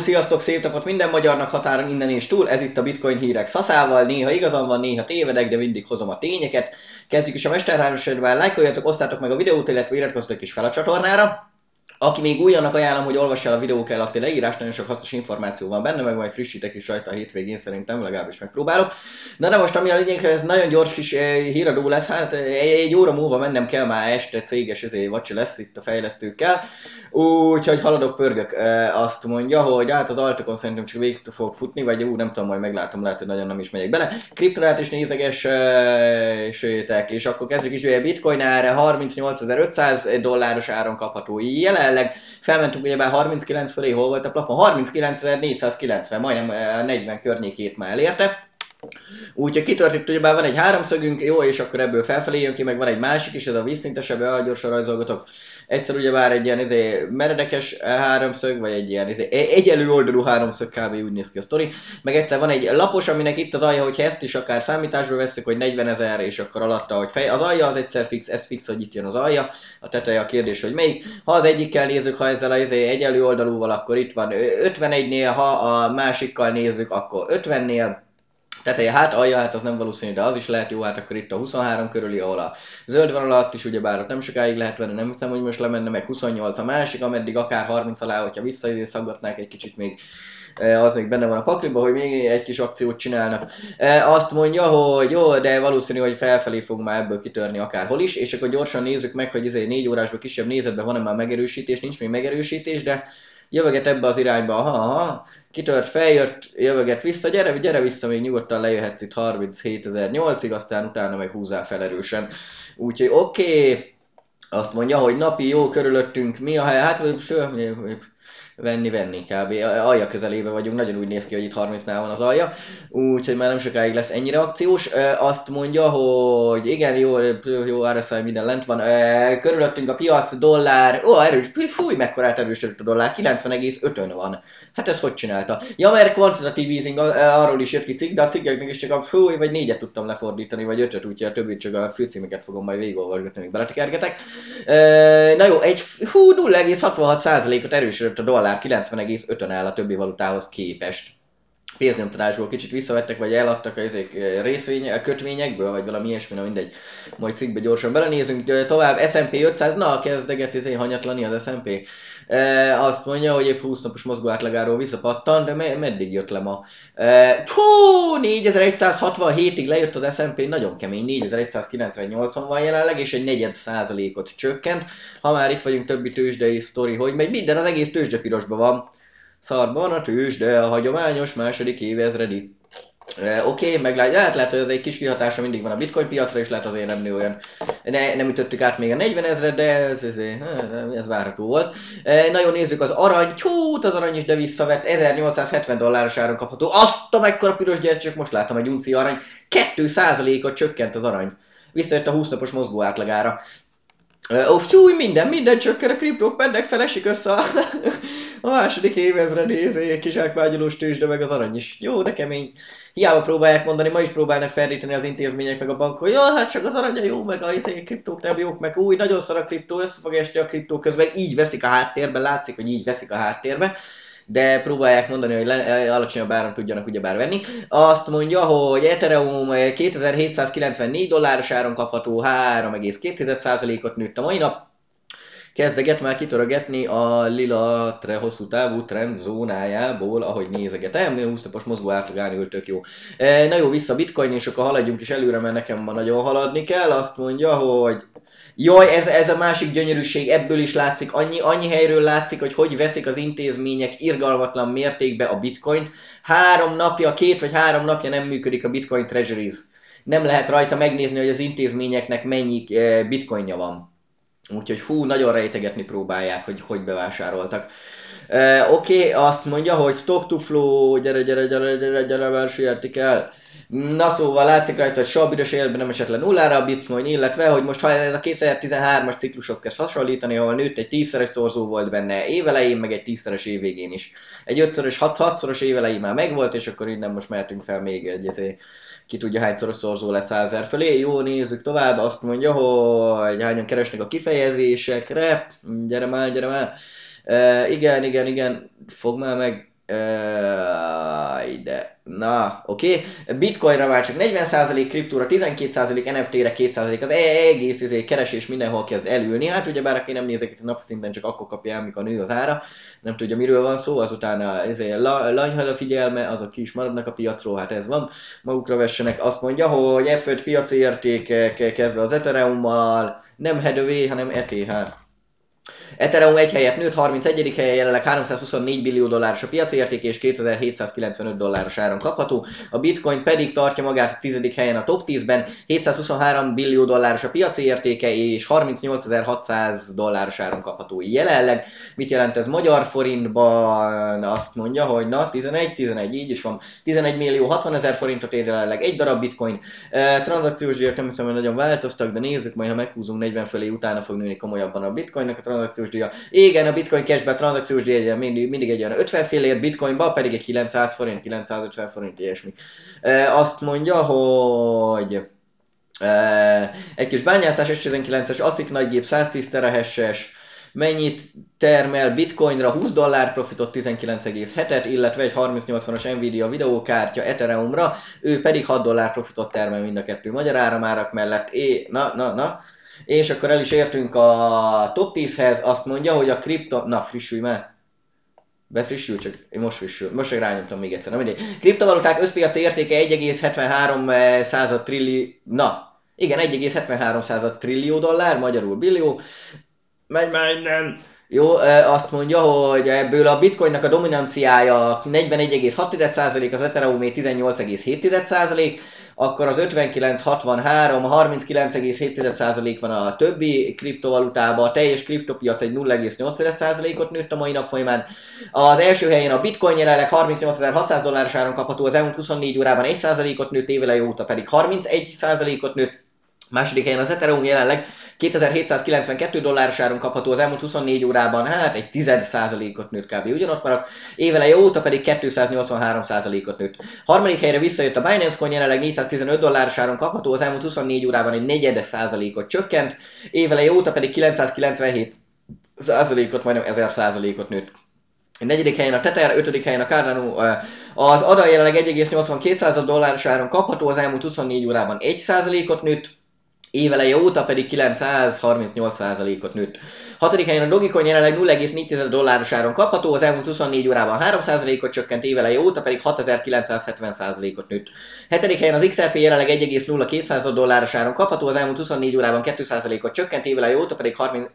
sziasztok, szép napot minden magyarnak határon innen és túl, ez itt a Bitcoin hírek szaszával, néha igazam van, néha tévedek, de mindig hozom a tényeket. Kezdjük is a Mesterhámosodban, lájkoljatok, osztátok meg a videót, illetve iratkozzatok is fel a csatornára. Aki még új, annak ajánlom, hogy olvassa el a videók alatti leírást, nagyon sok hasznos információ van benne, meg majd frissítek is rajta a hétvégén, szerintem legalábbis megpróbálok. Na de most ami a lényeg, ez nagyon gyors kis híradó lesz, hát egy óra múlva mennem kell, már este céges vacsi lesz itt a fejlesztőkkel. Úgyhogy haladok, pörgök. Azt mondja, hogy hát az altokon szerintem csak végig fogok futni, vagy nem tudom, majd meglátom, lehet, hogy nagyon nem is megyek bele. Kriptonát is nézeges, és akkor kezdjük is, hogy a Bitcoin ára $38.500 áron kapható jelenleg. Felmentünk ugyebár 39 fölé, hol volt a plafon? 39.490, majdnem 40 környékét már elérte. Úgyhogy kitört itt ugyebár van egy háromszögünk, jó, és akkor ebből felfelé jön ki, meg van egy másik is, ez a vízszintesebb, gyorsan rajzolgatok. Egyszer ugyebár egy ilyen meredekes háromszög, vagy egy ilyen egyenlő oldalú háromszög, kb. Úgy néz ki a sztori. Meg egyszer van egy lapos, aminek itt az alja, hogyha ezt is akár számításba veszük, hogy 40.000, és akkor alatta, hogy az alja az egyszer fix, ez fix, hogy itt jön az alja. A teteje a kérdés, hogy melyik. Ha az egyikkel nézzük, ha ezzel az egyenlő oldalúval, akkor itt van 51-nél, ha a másikkal nézzük, akkor 50-nél. Teteje, hát alja, hát az nem valószínű, de az is lehet jó, hát akkor itt a 23 körüli, ahol a zöld van alatt is, ugyebár ott nem sokáig lehet venni, nem hiszem, hogy most lemenne, meg 28 a másik, ameddig akár 30 alá, hogyha visszaszaggatnák egy kicsit még, az még benne van a pakliba, hogy még egy kis akciót csinálnak. Azt mondja, hogy jó, de valószínű, hogy felfelé fog már ebből kitörni akárhol is, és akkor gyorsan nézzük meg, hogy 4 órásban kisebb nézetben van-e már megerősítés, nincs még megerősítés, de jövöget ebbe az irányba, aha, kitört, feljött, jövöget vissza, gyere vissza, még nyugodtan lejöhetsz itt 37.008-ig, aztán utána meg húzzál fel erősen. Úgyhogy oké, azt mondja, hogy napi jó körülöttünk, mi a hely, hát venni kb. Alja közelébe vagyunk, nagyon úgy néz ki, hogy itt 30-nál van az alja, úgyhogy már nem sokáig lesz ennyire akciós. Azt mondja, hogy igen, jó RSI, minden lent van, körülöttünk a piac, dollár, erős, fúj, mekkorát erősödött a dollár, 90,5-ön van. Hát ez hogy csinálta? Ja, mert quantitative easing, arról is jött ki cikk, de a cikkeknek is csak a fúj, vagy 4-et tudtam lefordítani, vagy 5-öt, úgyhogy a többit csak a főcímeket fogom majd végigolvasgatni, még beletekergetek. Na jó, 0,66%-ot erősödött a dollár, 90,5-ön áll a többi valutához képest. Pénznyomtatásból kicsit visszavettek, vagy eladtak a kötvényekből, vagy valami ilyesmi, na mindegy. Majd cikkbe gyorsan belenézünk. Tovább S&P 500, na kezdeget hanyatlani az S&P. Azt mondja, hogy épp 20 napos mozgó átlagáról visszapattan, de meddig jött le ma? 4167-ig lejött az S&P, nagyon kemény, 4198-on van jelenleg, és egy 0,4%-ot csökkent. Ha már itt vagyunk, többi tőzsdei sztori, hogy megy minden, az egész tőzsde pirosban van. Szarban a tőzsde, a hagyományos második évezredi. Oké, meglátjuk, lehet, hogy ez egy kis kihatása mindig van a bitcoin piacra, és lehet azért nem nő olyan. Nem ütöttük át még a 40.000-et, de ez várható volt. Nagyon nézzük az arany, az arany is de visszavett, $1870 áron kapható. Azt a mekkora piros gyerek, csak most láttam egy unci arany, 2%-ot csökkent az arany. Visszajött a 20 napos mozgó átlagára. Minden csökken, a kriptók mennek fel, esik össze a második évezred kizsákmányolós tőzsde, meg az arany is. Jó, de kemény. Hiába próbálják mondani, ma is próbálnak felríteni az intézmények meg a bankok, hogy jó, hát csak az aranya jó, meg a kriptók nem jók, meg nagyon szar a kriptó, össze fog esni a kriptó közben, így veszik a háttérbe, látszik, hogy így veszik a háttérbe. De próbálják mondani, hogy alacsonyabb áron tudjanak ugyebár venni. Azt mondja, hogy Ethereum $2794 áron kapható, 3,2%-ot nőtt a mai nap. Kezdeget már kitörögetni a lila hosszú távú trend zónájából, ahogy nézegetem, 20 napos mozgó átlagán ül, tök jó. Na jó, vissza Bitcoin, és akkor haladjunk is előre, mert nekem ma nagyon haladni kell. Azt mondja, hogy jaj, ez a másik gyönyörűség, ebből is látszik, annyi helyről látszik, hogy veszik az intézmények irgalmatlan mértékbe a bitcoint. 2 vagy 3 napja nem működik a Bitcoin Treasuries. Nem lehet rajta megnézni, hogy az intézményeknek mennyi bitcoinja van. Úgyhogy nagyon rejtegetni próbálják, hogy bevásároltak. Oké, azt mondja, hogy stock to flow, gyere, már sietni kell. Na szóval látszik rajta, hogy soha büdös életben nem esett le nullára a bitcoin, illetve, hogy most ha ez a 2013-as ciklushoz kell hasonlítani, ahol nőtt egy 10-szeres szorzó volt benne évelején, meg egy 10-szeres évvégén is. Egy 5-szörös, 6-szoros évelején már megvolt, és akkor innen most mehetünk fel még egy ki tudja hányszoros szorzó lesz 100.000 fölé. Jó, nézzük tovább, azt mondja, hogy hányan keresnek a kifejezésekre. Gyere már. Igen, fog már meg. Ide. Na, oké. Bitcoinra már csak 40%, kriptóra 12%, NFT-re 2%, az egész keresés mindenhol kezd elülni. Hát ugyebár aki nem nézek itt napszinten, csak akkor kapja el, mikor nő az ára. Nem tudja, miről van szó, azután lanyhad a figyelme, azok ki is maradnak a piacról, hát ez van. Magukra vessenek. Azt mondja, hogy F5 piaci értékek kezdve az Ethereummal, nem HEDV, hanem ETH. Ethereum egy helyet nőtt, 31. helyen jelenleg 324 billió dolláros a piaci érték és 2795 dolláros áron kapható. A Bitcoin pedig tartja magát a 10. helyen a top 10-ben, 723 billió dolláros a piaci értéke és 38.600 dolláros áron kapható jelenleg. Mit jelent ez magyar forintban? Azt mondja, hogy na 11, így is van. 11 millió 60 ezer forintot ér jelenleg egy darab Bitcoin. Tranzakciós díjak nem hiszem, hogy nagyon változtak, de nézzük, majd ha meghúzunk 40 fölé, utána fog nőni komolyabban a Bitcoinnak a tranzakciós díja. Igen, a Bitcoin cashback tranzakciós díja mindig egy olyan 50 fillért, Bitcoinba pedig egy 900 forint, 950 forint, ilyesmi. Azt mondja, hogy egy kis bányászás S19-es ASIC nagygép 110 terahashes, mennyit termel Bitcoinra 20 dollár profitot 19,7-et, illetve egy 3080-as Nvidia videókártya Ethereumra, ő pedig 6 dollár profitot termel mind a kettő magyar áramárak mellett. Na. És akkor el is értünk a top 10-hez, azt mondja, hogy a kripto... Na, frissülj már! Befrissül, csak most frissül. Most csak rányomtam még egyszer, na mindegy. Kriptovaluták összpiaci értéke 1,73 trillió... Na, igen, 1,73 trillió dollár, magyarul billió. Megy nem. Jó, azt mondja, hogy ebből a Bitcoinnak a dominanciája 41,6%, az Ethereumé 18,7%, akkor az 59,63, 39,7% van a többi kriptovalutában, a teljes kriptopiac egy 0,8%-ot nőtt a mai nap folyamán. Az első helyen a Bitcoin jelenleg 38.600 dolláros áron kapható, az elmúlt 24 órában 1%-ot nőtt, éveleje óta pedig 31%-ot nőtt. Második helyen az Ethereum jelenleg 2792 dolláros áron kapható, az elmúlt 24 órában, hát egy 10%-ot nőtt kb. Ugyanott maradt, éveleje óta pedig 283%-ot nőtt. Harmadik helyre visszajött a Binance Coin, jelenleg 415 dolláros áron kapható, az elmúlt 24 órában egy 4%-ot csökkent, éveleje óta pedig 997%-ot, majdnem 1000%-ot nőtt. A negyedik helyen a Tether, ötödik helyen a Cardano, az ADA jelenleg 1,82 dolláros áron kapható, az elmúlt 24 órában 1%-ot nőtt, éveleje óta pedig 938%-ot nőtt. Hatodik helyen a Dogecoin jelenleg 0,4 dolláros áron kapható, az elmúlt 24 órában 3%-ot csökkent, éveleje óta pedig 6970%-ot nőtt. Hetedik helyen az XRP jelenleg 1,02 dolláros áron kapható, az elmúlt 24 órában 2%-ot csökkent, éveleje óta pedig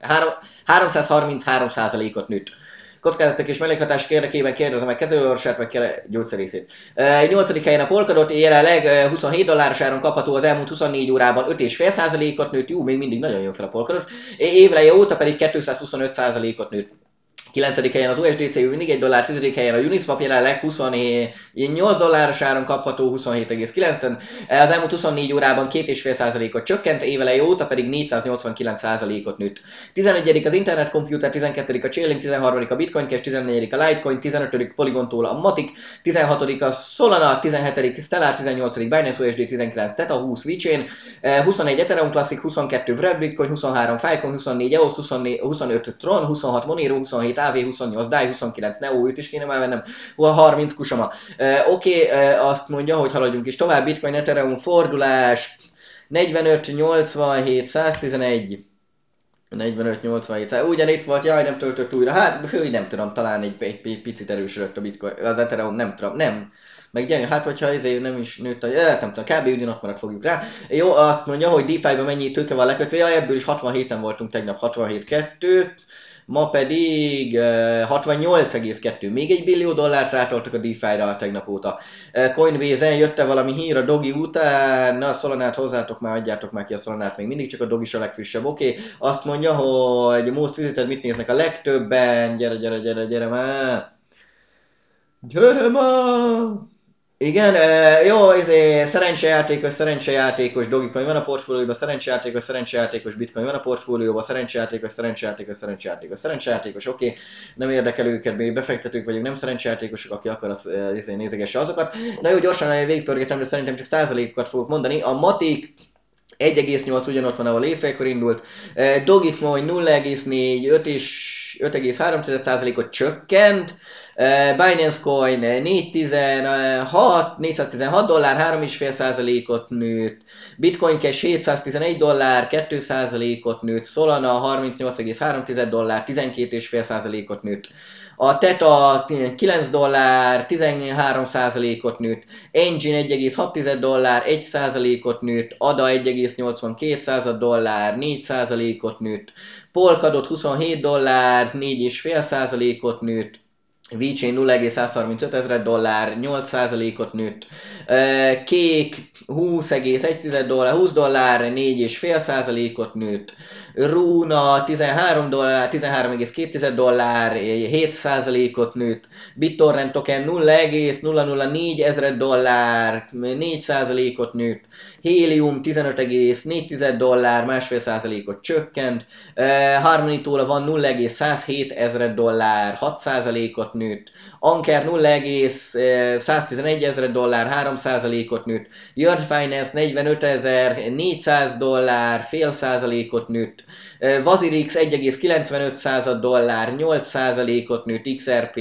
333%-ot nőtt. Kockázatok és mellékhatások érdekében kérdezem meg kezelőorvosát, vagy gyógyszerészét. 8. helyen a Polkadot jelenleg 27 dolláros áron kapható, az elmúlt 24 órában 5,5%-ot nőtt, még mindig nagyon jön fel a Polkadot, éveleje óta pedig 225%-ot nőtt. 9. helyen az USDC mindig 1 dollár, 10. helyen a Uniswap jelenleg 28 dolláros áron kapható, 27,9-en. Az elmúlt 24 órában 2,5%-ot csökkent, éveleje óta pedig 489%-ot nőtt. 11. az Internet Computer, 12. a Chainlink, 13. a Bitcoin Cash, 14. a Litecoin, 15. Polygon-tól a Matic, 16. a Solana, 17. Stellar, 18. Binance USD, 19. Theta, 20 VeChain, 21 Ethereum Classic, 22 Wrapped Bitcoin, 23 Filecoin, 24 EOS, 25 Tron, 26 Monero, 27 AV, 28 DAI, 29 Neo, őt is kéne már vennem, 30 Kusama. Oké, azt mondja, hogy haladjunk is tovább, Bitcoin, Ethereum, fordulás, 45, 87, 111, 45, 87, ugyan itt volt, jaj, nem töltött újra, hát nem tudom, talán egy picit erősödött a Bitcoin, az Ethereum, nem tudom, nem. Meg gyenge, hát hogyha ezért nem is nőtt, nem tudom, kb. Ugyanott maradt, fogjuk rá. Jó, azt mondja, hogy DeFi-ban mennyi tőke van lekötve, ja, ebből is 67-en voltunk tegnap, 67,2. Ma pedig 68,2. Még 1 billió dollárt rátoltak a DeFi-ra tegnap óta. Coinbase-en jött-e valami hír a Dogi után? Na, a Solanát hozzátok már, adjátok már ki a Solanát, még mindig csak a Dogi is a legfrissebb. Oké. Azt mondja, hogy most visited mit néznek a legtöbben? Gyere már! Gyere már! Igen, jó, szerencsejátékos Dogecoin van a portfólióban, szerencsejátékos Bitcoin van a portfólióban, szerencsejátékos, oké, nem érdekel őket, még befektetők vagyunk, nem szerencsejátékosok, aki akar, az nézegesse azokat. Na jó, gyorsan végigpörgetem, de szerintem csak százalékokat fogok mondani. A Matic 1,8 ugyanott van, ahol évfélkor indult, Dogecoin 0,4, 5,3%-ot csökkent, Binance Coin 416 dollár, 3,5%-ot nőtt. Bitcoin Cash 711 dollár, 2%-ot nőtt. Solana 38,3 dollár, 12,5%-ot nőtt. A Theta 9 dollár, 13%-ot nőtt, Engine 1,6 dollár, 1%-ot nőtt, ADA 1,82 dollár, 4%-ot nőtt, Polkadot 27 dollár, 4,5%-ot nőtt, VeChain 0,135 dollár, 8%-ot nőtt, Kék 20,1 dollár, 20 dollár, 4,5%-ot nőtt, Runa 13 dollár, 13,2 dollár, 7%-ot nőtt, BitTorrent token 0,004 ezred dollár, 4%-ot nőtt, Helium 15,4 dollár, 1,5%-ot csökkent, Harmony tól van 0,107 ezred dollár, 6%-ot nőtt, Anker 0,111 ezred dollár, 3%-ot nőtt, Yard Finance 45.400 dollár, fél százalékot nőtt, Vazirix 1,95 dollár, 8%-ot nőtt, XRP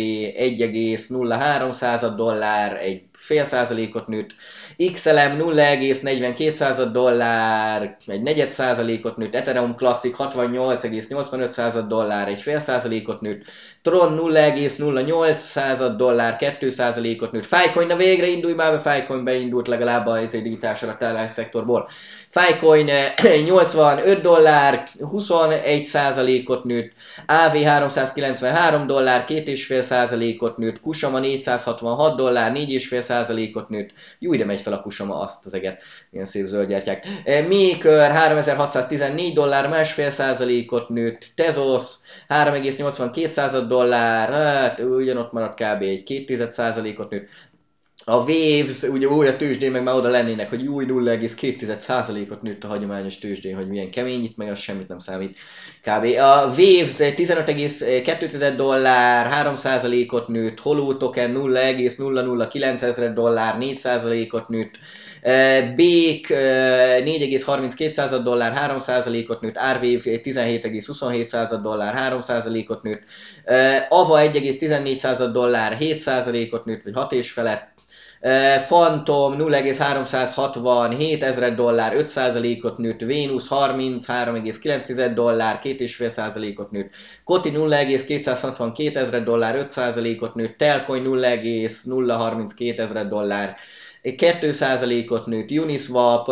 1,03 dollár, egy fél százalékot nőtt, XLM 0,42 dollár, egy negyed százalékot nőtt, Ethereum Classic 68,85 dollár, egy fél százalékot nőtt, Tron 0,08 dollár, 2%-ot nőtt, Filecoin, na végre indulj már be, Filecoin beindult legalább a digitális adatállás szektorból. Filecoin 85 dollár, 21%-ot nőtt, AV 393 dollár, 2,5%-ot nőtt, Kusama 466 dollár, 4,5%-ot nőtt, jó, de megy fel a Kusama, azt az eget, ilyen szép zöldgyertyák. Maker 3614 dollár, 1,5%-ot nőtt, Tezos 3,82 dollár, hát ugyanott maradt kb. Egy 2,1%-ot nőtt. A Waves, ugye új a tőzsdén meg már oda lennének, hogy új 0,2%-ot nőtt a hagyományos tőzsdén, hogy milyen kemény itt, meg az semmit nem számít kb. A Waves 15,2 dollár, 3%-ot nőtt, Hollow Token 0,009 ezred dollár, 4%-ot nőtt, Bék 4,32 dollár, 3%-ot nőtt, Arwave 17,27 dollár, 3%-ot nőtt, Ava 1,14 dollár, 7%-ot nőtt, vagy 6,5 felett, Phantom 0,367 ezred dollár, 5%-ot nőtt, Venus 33,9 dollár, 2,5%-ot nőtt, Koti 0,262 ezred dollár, 5%-ot nőtt, Telcoin 0,032 ezred dollár, 2%-ot nőtt, Uniswap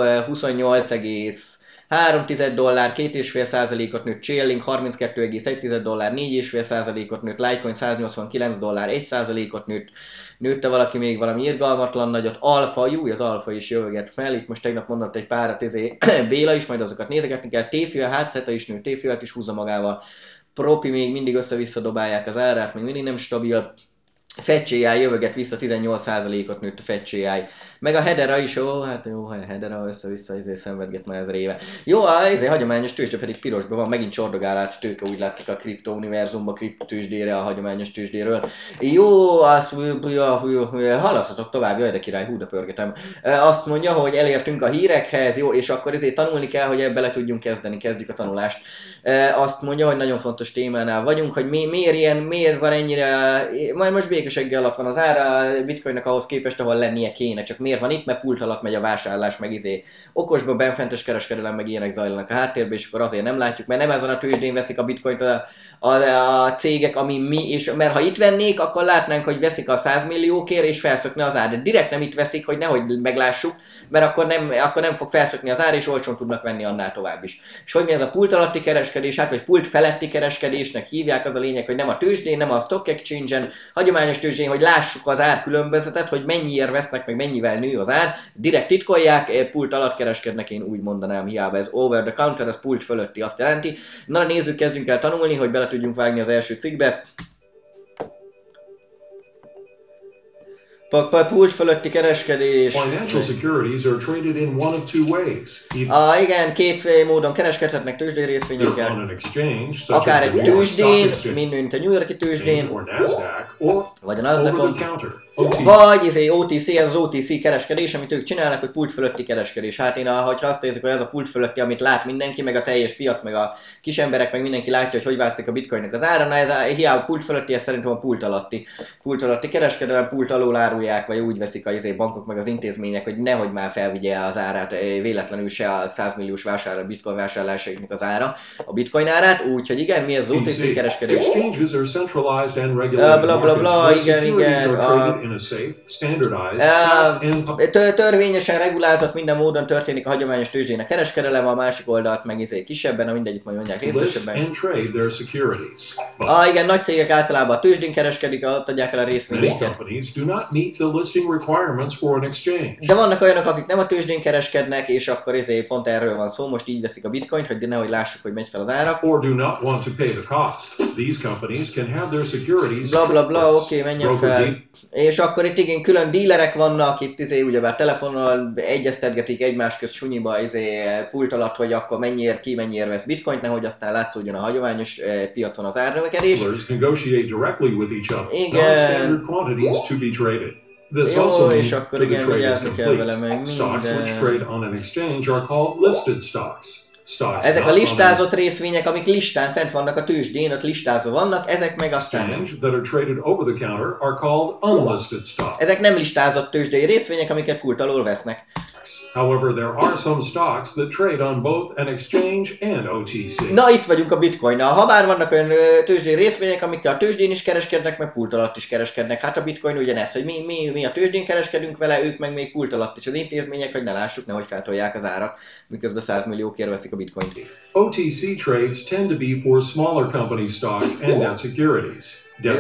28,3 dollár, 2,5%-ot nőtt, Chainlink 32,1 dollár, 4,5%-ot nőtt, Litecoin 189 dollár, 1%-ot nőtt, nőtte valaki még valami irgalmatlan nagyot, Alfa, jó, az Alfa is jöveget fel, itt most tegnap mondott egy párat, Béla is, majd azokat nézegetni kell, Téfia, hát Teta is nőtt, Téfiát is húzza magával, Propi még mindig össze-vissza dobálják az árát, még mindig nem stabil, FetchAI jöveget vissza, 18%-ot nőtt a FetchAI. Meg a Hedera is, hát jó, a Hedera össze-vissza szenvedget már ezer éve. Jó, ez hagyományos tőzsde pedig pirosban van, megint csordogál át tőke, úgy látszik a kriptouniverzumba, kriptotőzsdére, a hagyományos tőzsdéről. Jó, azt haladhatok tovább, jaj de király, hú de pörgetem. Azt mondja, hogy elértünk a hírekhez, jó, és akkor ezért tanulni kell, hogy ebbe le tudjunk kezdeni, kezdjük a tanulást. Azt mondja, hogy nagyon fontos témánál vagyunk, hogy miért van ennyire, majd most békeseggel alatt van az ára Bitcoinnak ahhoz képest, ahol lennie kéne, csak miért van itt, mert pult alatt megy a vásárlás, meg okosba benfentes kereskedelem, meg ilyenek zajlanak a háttérben, és akkor azért nem látjuk, mert nem ezen a tőzsdén veszik a Bitcoint a cégek, ami mi, és mert ha itt vennék, akkor látnánk, hogy veszik a 100 milliókért, és felszökne az ár, de direkt nem itt veszik, hogy nehogy meglássuk, mert akkor nem fog felszökni az ár, és olcsón tudnak venni annál tovább is. És hogy mi ez a pult alatti kereskedés, hát vagy pult feletti kereskedésnek hívják, az a lényeg, hogy nem a tőzsdén, nem a stock exchange-en, hagyományos tőzsdén, hogy lássuk az árkülönbözetet, hogy mennyiért vesznek, meg mennyivel nő az ár, direkt titkolják, pult alatt kereskednek, én úgy mondanám, hiába ez over the counter, az pult fölötti azt jelenti. Na nézzük, kezdjünk el tanulni, hogy bele tudjunk vágni az első cikkbe. Pult fölötti kereskedés. Financial securities are traded in one of two ways. Igen, két módon kereskedhetnek tőzsdei részvényekkel. On an exchange, akár egy tőzsdén, mint a New York-i tőzsdén, or NASDAQ, or vagy a Nasdaqon, Vagy OTC, ez az OTC kereskedés, amit ők csinálnak, hogy pult fölötti kereskedés. Hát én, ha azt nézzük, hogy ez a pult fölötti, amit lát mindenki, meg a teljes piac, meg a kis emberek, meg mindenki látja, hogy változik a bitcoinnak az ára, na ez a hiába pult fölötti, ez szerintem a pult alatti kereskedelem, pult alól árulják, vagy úgy veszik a bankok, meg az intézmények, hogy nehogy már felvigye az árát, véletlenül se a 100 milliós bitcoin vásárlásaiknak az ára, a bitcoin árát, úgyhogy igen, mi ez az OTC kereskedés? Exchanges are centralized and regulated markets where securities are traded in a safe, standardized, fast and törvényesen regulázott, minden módon történik a hagyományos tőzsdének kereskedelem, a másik oldalt meg kisebben, a mindegyik majd mondják részletesebben. Igen, nagy cégek általában a tőzsdén kereskedik, ott adják el a részvényeiket. De vannak olyanok, akik nem a tőzsdén kereskednek, és akkor pont erről van szó, most így veszik a bitcoint, hogy nehogy lássuk, hogy megy fel az ára. Bla bla bla, oké, menjen fel. És akkor itt igen, külön dílerek vannak, itt ugyebár telefonon egyeztetgetik egymás közt sunyiba pult alatt, hogy akkor mennyiért vesz bitcoint, nehogy aztán látszódjon a hagyományos piacon az árnövekedés. Igen. Jó, és akkor igen, vigyázni kell vele meg minden. Ezek a listázott részvények, amik listán fent vannak a tőzsdén, ott listázva vannak, ezek meg aztán nem. Ezek nem listázott tőzsdei részvények, amiket pult alól vesznek. However, there are some stocks that trade on both an exchange and OTC. Na, itt vagyunk a bitcoinnal. Habár vannak olyan tőzsdei részvények, amikkel a tőzsdén is kereskednek, meg pult alatt is kereskednek. Hát a bitcoin ugyanez, hogy mi a tőzsdén kereskedünk vele, ők meg még pult alatt is. Az intézmények, hogy ne lássuk, nehogy feltolják az árat, miközben 100 milliókért veszik a bitcoint. OTC trades tend to be for smaller company stocks and debt securities.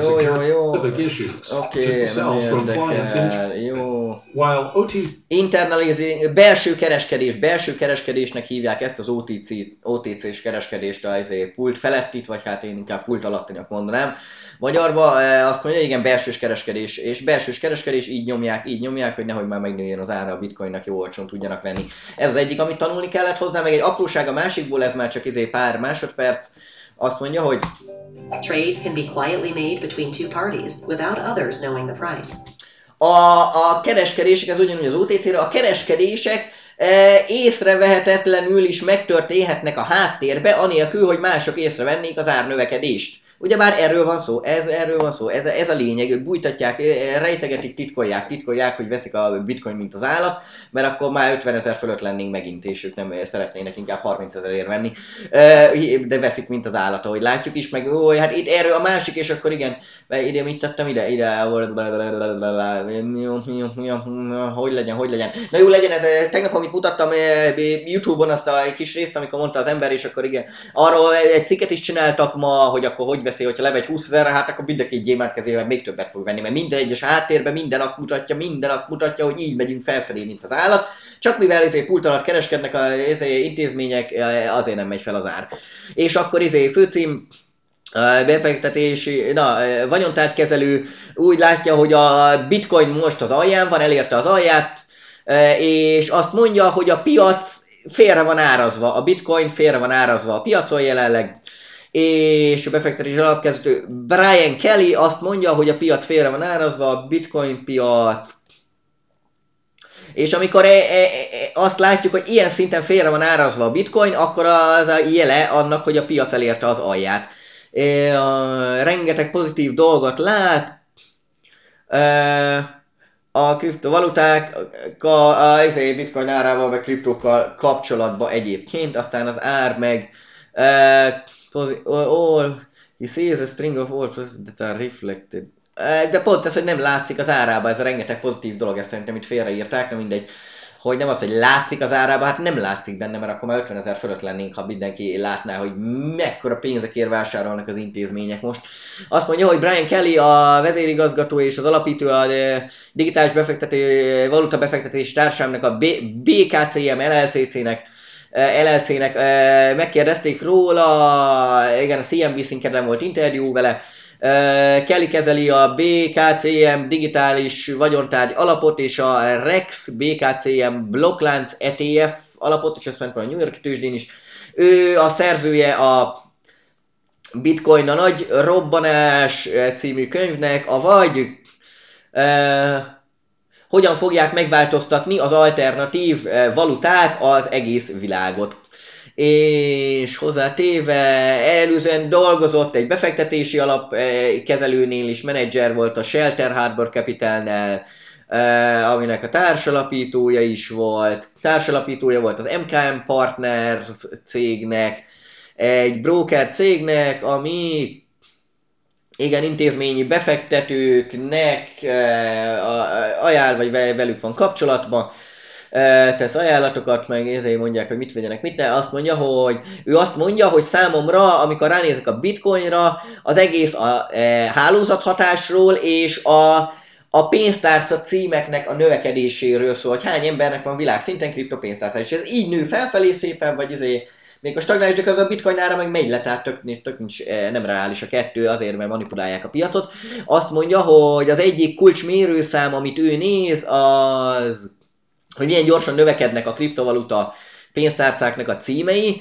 Oké, nem érdekel. Jó. Internalizing, belső kereskedésnek hívják ezt az OTC-s kereskedést, az pult felettit, vagy hát én inkább pult alattinak mondanám. Magyarba azt mondja, igen, belsős kereskedés, és belsős kereskedés így nyomják, hogy nehogy már megnőjön az ára a bitcoinnak, jó olcsón tudjanak venni. Ez az egyik, amit tanulni kellett hozzá, meg egy apróság a másikból, ez már csak pár másodperc. Azt mondja, hogy trades can be quietly made between two parties without others knowing the price. A kereskedések, ez ugyanúgy az OTC-re, a kereskedések észrevehetetlenül is megtörténhetnek a háttérbe, anélkül, hogy mások észrevennék az árnövekedést. Ugyebár erről van szó, ez a lényeg, ők bújtatják, rejtegetik, titkolják, hogy veszik a bitcoin mint az állat, mert akkor már 50 000 fölött lennénk megint, és ők nem szeretnének inkább 30 000-ért venni, de veszik mint az állat, ahogy látjuk is, meg hát itt erről a másik, és akkor igen, ide mit tettem, ide, hogy legyen. Na jó legyen, ez tegnap, amit mutattam YouTube-on azt a kis részt, amikor mondta az ember, és akkor igen, arról egy cikket is csináltak ma, hogy akkor hogy veszi, hogyha levegy 20 000-re, hát akkor mindenki egy gyémánt kezével még többet fog venni, mert minden egyes háttérben minden azt mutatja, hogy így megyünk felfelé, mint az állat. Csak mivel pult alatt kereskednek az intézmények, azért nem megy fel az ár. És akkor főcím, befektetési, vagyontárgykezelő úgy látja, hogy a bitcoin most az alján van, elérte az alját, és azt mondja, hogy a piac félre van árazva, a bitcoin félre van árazva a piacon jelenleg, és a befektetési alapkezelő Brian Kelly azt mondja, hogy a piac félre van árazva, a bitcoin piac. És amikor azt látjuk, hogy ilyen szinten félre van árazva a bitcoin, akkor az a jele annak, hogy a piac elérte az alját. Rengeteg pozitív dolgot lát. A kriptovaluták, a bitcoin árával, vagy kriptókkal kapcsolatban egyébként, aztán az ár meg he sees a string of all that are reflected. De pont ez, hogy nem látszik az árába, ez a rengeteg pozitív dolog, ezt szerintem itt félreírták, nem mindegy, hogy nem az, hogy látszik az árába, hát nem látszik benne, mert akkor már 50 000 fölött lennénk, ha mindenki látná, hogy mekkora pénzekért vásárolnak az intézmények most. Azt mondja, hogy Brian Kelly, a vezérigazgató és az alapító a digitális valuta befektetés társaságnak, a BKCM LLC-nek megkérdezték róla, igen, a CNBC-n kedven volt interjú vele, Kelly kezeli a BKCM digitális vagyontárgy alapot és a REX BKCM blokklánc ETF alapot, és ezt fent van a New York tőzsdén is. Ő a szerzője a Bitcoin a nagy robbanás című könyvnek, avagy hogyan fogják megváltoztatni az alternatív valuták az egész világot. És hozzátéve előzően dolgozott egy befektetési alapkezelőnél is, menedzser volt a Shelter Harbor Capitalnál, aminek a társalapítója is volt. Társalapítója volt az MKM Partners cégnek, egy broker cégnek, ami igen, intézményi befektetőknek ajánl, vagy velük van kapcsolatban, tesz ajánlatokat, meg ezért mondják, hogy mit vegyenek, mit ne. Ő azt mondja, hogy számomra, amikor ránézek a bitcoinra, az egész a hálózathatásról és a pénztárca címeknek a növekedéséről szól, hogy hány embernek van világszinten kriptopénztárca, és ez így nő felfelé szépen, vagy még a stagnálás, de az a bitcoin ára meg megy le, tehát tök nincs, nem reális a kettő, azért, mert manipulálják a piacot. Azt mondja, hogy az egyik kulcsmérőszám, amit ő néz, az, hogy milyen gyorsan növekednek a kriptovaluta pénztárcáknak a címei,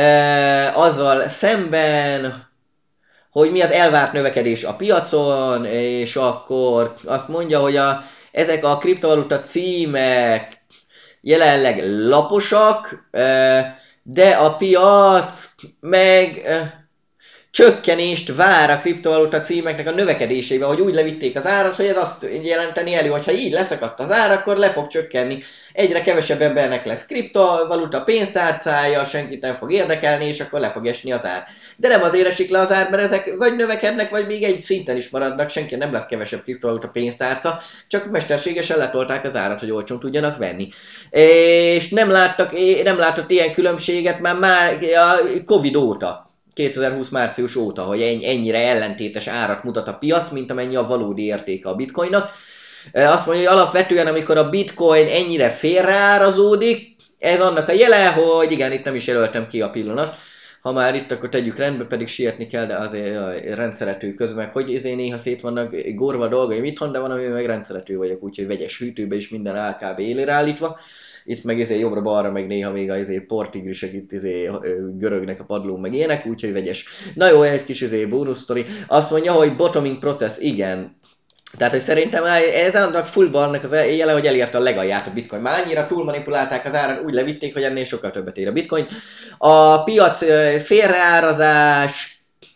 azzal szemben, hogy mi az elvárt növekedés a piacon, és akkor azt mondja, hogy ezek a kriptovaluta címek jelenleg laposak, de a piac meg csökkenést vár a kriptovaluta címeknek a növekedésével, hogy úgy levitték az árat, hogy ez azt jelenteni elő, hogy ha így leszakadt az ár, akkor le fog csökkenni. Egyre kevesebb embernek lesz kriptovaluta pénztárcája, senkit nem fog érdekelni, és akkor le fog esni az ár. De nem azért esik le az ár, mert ezek vagy növekednek, vagy még egy szinten is maradnak, senki nem lesz kevesebb kriptovaluta pénztárca, csak mesterségesen letolták az árat, hogy olcsón tudjanak venni. És nem látott ilyen különbséget már a Covid óta. 2020 március óta, hogy ennyire ellentétes árat mutat a piac, mint amennyi a valódi értéke a bitcoinnak. Azt mondja, hogy alapvetően, amikor a bitcoin ennyire félreárazódik, ez annak a jele, hogy igen, itt nem is jelöltem ki a pillanat, ha már itt, akkor tegyük rendbe, pedig sietni kell, de azért rendszerető közben, hogy ezért néha szét vannak gorva dolgaim itthon, de van, ami meg rendszerető vagyok, úgyhogy vegyes hűtőbe is minden AKB élére állítva. Itt meg jobbra-balra, meg néha még a portigrisek itt görögnek a padlón, meg ilyenek, úgyhogy vegyes. Na jó, egy kis bónusz sztori. Azt mondja, hogy bottoming process, igen. Tehát, hogy szerintem ez annak fullbarnak az jele, hogy elérte a legalját a bitcoin. Már annyira túlmanipulálták az árat, úgy levitték, hogy ennél sokkal többet ér a bitcoin. A piac félreárazás,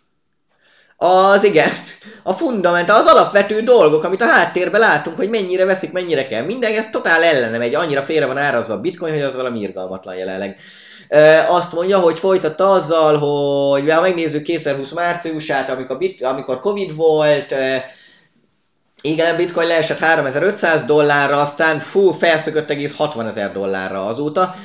az igen, a fundament, az alapvető dolgok, amit a háttérben látunk, hogy mennyire veszik, mennyire kell. Minden ez totál ellene megy, annyira félre van árazva a bitcoin, hogy az valami irgalmatlan jelenleg. Azt mondja, hogy folytatta azzal, hogy ha megnézzük 2020 márciusát, amikor Covid volt, igen, bitcoin leesett $3500, aztán felszökött egész $60,000 azóta.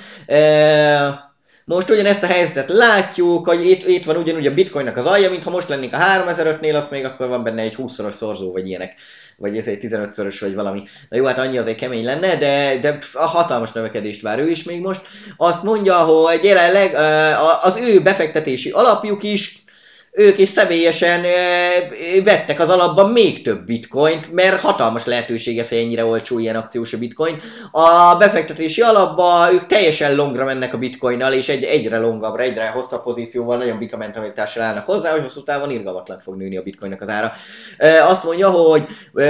Most ugyanezt a helyzetet látjuk, hogy itt van ugyanúgy a bitcoinnak az alja, mintha most lennénk a 3005-nél, azt még akkor van benne egy 20-szoros szorzó, vagy ilyenek. Vagy ez egy 15-szörös, vagy valami. Na jó, hát annyi azért kemény lenne, de a hatalmas növekedést vár ő is még most. Azt mondja, hogy jelenleg az ő befektetési alapjuk is, ők is személyesen vettek az alapban még több bitcoint, mert hatalmas lehetőség ez, hogy ennyire olcsó ilyen akciós a bitcoin. A befektetési alapban ők teljesen longra mennek a bitcoinnal, és egyre longabbra, egyre hosszabb pozícióval, nagyon bikamentalitással állnak hozzá, hogy hosszú távon irgalmatlan fog nőni a bitcoinnak az ára. Azt mondja, hogy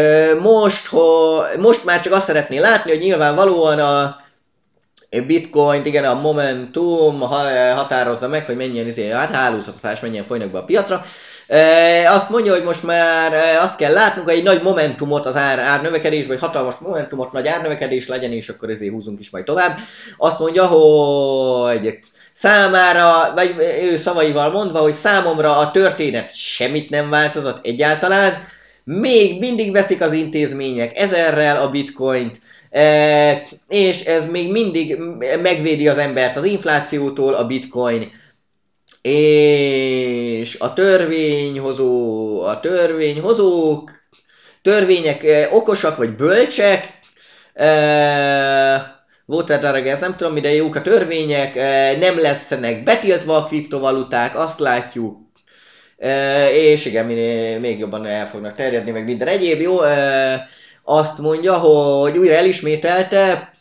most már csak azt szeretné látni, hogy nyilvánvalóan a Bitcoin, igen, a Momentum határozza meg, hogy mennyien hálózathatás mennyien folynak be a piacra. Azt mondja, hogy most már azt kell látnunk, hogy egy nagy momentumot az árnövekedés, vagy hatalmas momentumot, nagy árnövekedés legyen, és akkor ezért húzunk is majd tovább. Azt mondja, hogy számára, vagy ő szavaival mondva, hogy számomra a történet semmit nem változott egyáltalán, még mindig veszik az intézmények 1000-rel a bitcoint, és ez még mindig megvédi az embert az inflációtól, a bitcoin, és a törvények okosak vagy bölcsek, Waterdarag, ezt nem tudom, de jók a törvények, nem lesznek betiltva a kriptovaluták, azt látjuk, és igen, még jobban el fognak terjedni, meg minden egyéb, jó. Azt mondja, hogy újra elismételte,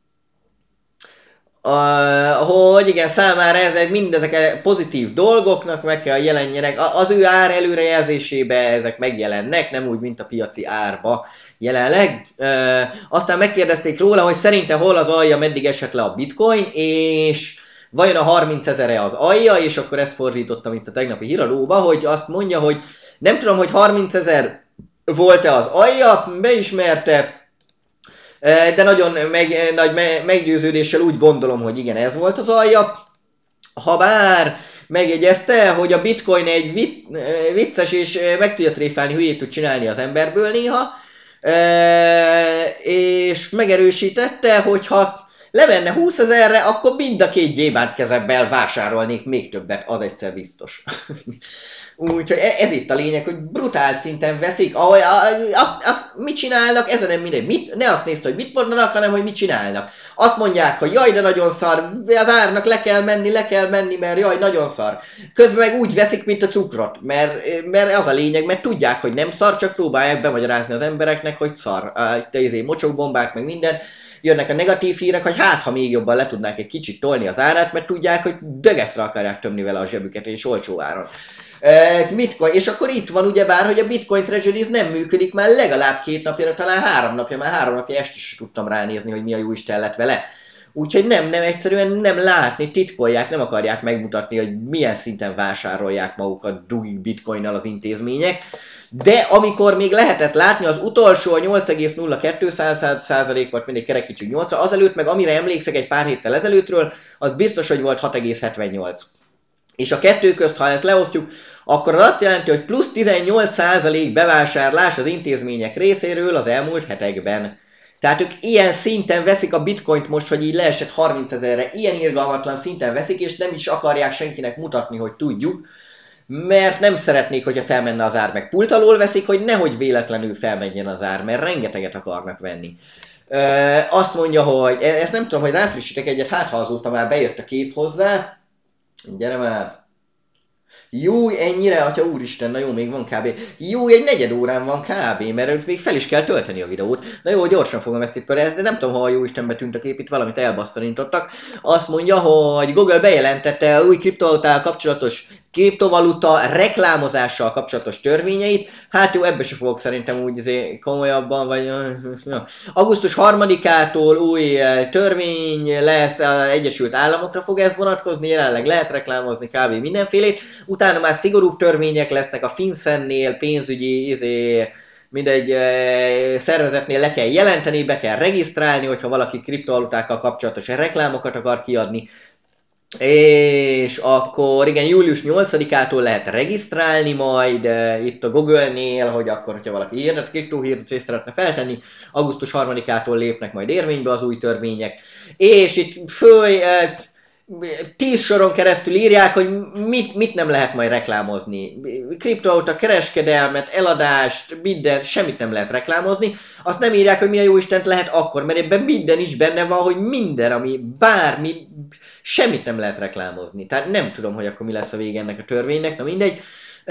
hogy igen, számára mindezek pozitív dolgoknak meg kell jelenjenek. Az ő ár előrejelzésébe ezek megjelennek, nem úgy, mint a piaci árba. jelenleg. Aztán megkérdezték róla, hogy szerinte hol az alja, meddig esett le a bitcoin, és vajon a 30 000-e az alja, és akkor ezt fordítottam itt a tegnapi híradóba, hogy azt mondja, hogy nem tudom, hogy 30 000 volt-e az alja, beismerte, de nagyon nagy meggyőződéssel úgy gondolom, hogy igen, ez volt az alja. Habár megjegyezte, hogy a bitcoin egy vicces és meg tudja tréfálni, hülyét tud csinálni az emberből néha, és megerősítette, hogy ha lemenne 20 000-re, akkor mind a 2 gyémánt kezebbel vásárolnék még többet, az egyszer biztos. Úgyhogy ez itt a lényeg, hogy brutál szinten veszik, azt mit csinálnak, ezen nem mindegy. Ne azt nézd, hogy mit mondanak, hanem hogy mit csinálnak. Azt mondják, hogy jaj, de nagyon szar, az árnak le kell menni, mert jaj, nagyon szar. Közben meg úgy veszik, mint a cukrot, mert az a lényeg, mert tudják, hogy nem szar, csak próbálják bemagyarázni az embereknek, hogy szar. Itt mocsokbombák, meg minden. Jönnek a negatív hírek, hogy hát, ha még jobban le tudnák egy kicsit tolni az árát, mert tudják, hogy dögesztre akarják tömni vele a zsebüket és olcsó áron. Bitcoin, és akkor itt van ugyebár, hogy a Bitcoin Treasuries nem működik már legalább 2 napja, talán 3 napja, már 3 napja este is tudtam ránézni, hogy mi a jóisten lett vele. Úgyhogy nem egyszerűen nem látni, titkolják, nem akarják megmutatni, hogy milyen szinten vásárolják magukat dugig bitcoinnal az intézmények. De amikor még lehetett látni, az utolsó a 8,02% volt, mindig kerekítsük 8-ra, azelőtt meg amire emlékszek egy pár héttel ezelőttről, az biztos, hogy volt 6,78. És a kettő közt, ha ezt leosztjuk, akkor az azt jelenti, hogy plusz 18% bevásárlás az intézmények részéről az elmúlt hetekben. Tehát ők ilyen szinten veszik a bitcoint most, hogy így leesett 30 000-re, ilyen irgalmatlan szinten veszik, és nem is akarják senkinek mutatni, hogy tudjuk, mert nem szeretnék, hogyha felmenne az ár, meg pult alól veszik, hogy nehogy véletlenül felmenjen az ár, mert rengeteget akarnak venni. Azt mondja, hogy ezt nem tudom, hogy ráfrissítek egyet, hát ha azóta már bejött a kép hozzá. Gyere már! Jó, ennyire, atya úristen, na jó, még van kb. Jó, egy 4 órán van kb, mert még fel is kell tölteni a videót. Na jó, gyorsan fogom ezt itt pörrezni, de nem tudom, ha jó Istenbe tűnt a kép, itt valamit elbasszanítottak. Azt mondja, hogy Google bejelentette a új kriptovalutával kapcsolatos kriptovaluta reklámozással kapcsolatos törvényeit. Hát jó, ebbe se fogok szerintem úgy komolyabban, vagy... Augusztus 3-ától új törvény lesz, az Egyesült Államokra fog ez vonatkozni, jelenleg lehet reklámozni kb. Mindenfélét. Utána már szigorúbb törvények lesznek a FinCEN-nél, pénzügyi mindegy szervezetnél le kell jelenteni, be kell regisztrálni, hogyha valaki kriptovalutákkal kapcsolatos reklámokat akar kiadni. És akkor igen, július 8-ától lehet regisztrálni majd itt a Google-nél, hogy akkor, hogyha valaki kriptohirdetést szeretne feltenni, augusztus 3-ától lépnek majd érvénybe az új törvények. És itt 10 soron keresztül írják, hogy mit nem lehet majd reklámozni. Kriptovaluta kereskedelmet, eladást, minden, semmit nem lehet reklámozni. Azt nem írják, hogy mi a jóistent lehet akkor, mert ebben minden is benne van, hogy minden, ami bármi, semmit nem lehet reklámozni. Tehát nem tudom, hogy akkor mi lesz a vége ennek a törvénynek, na mindegy.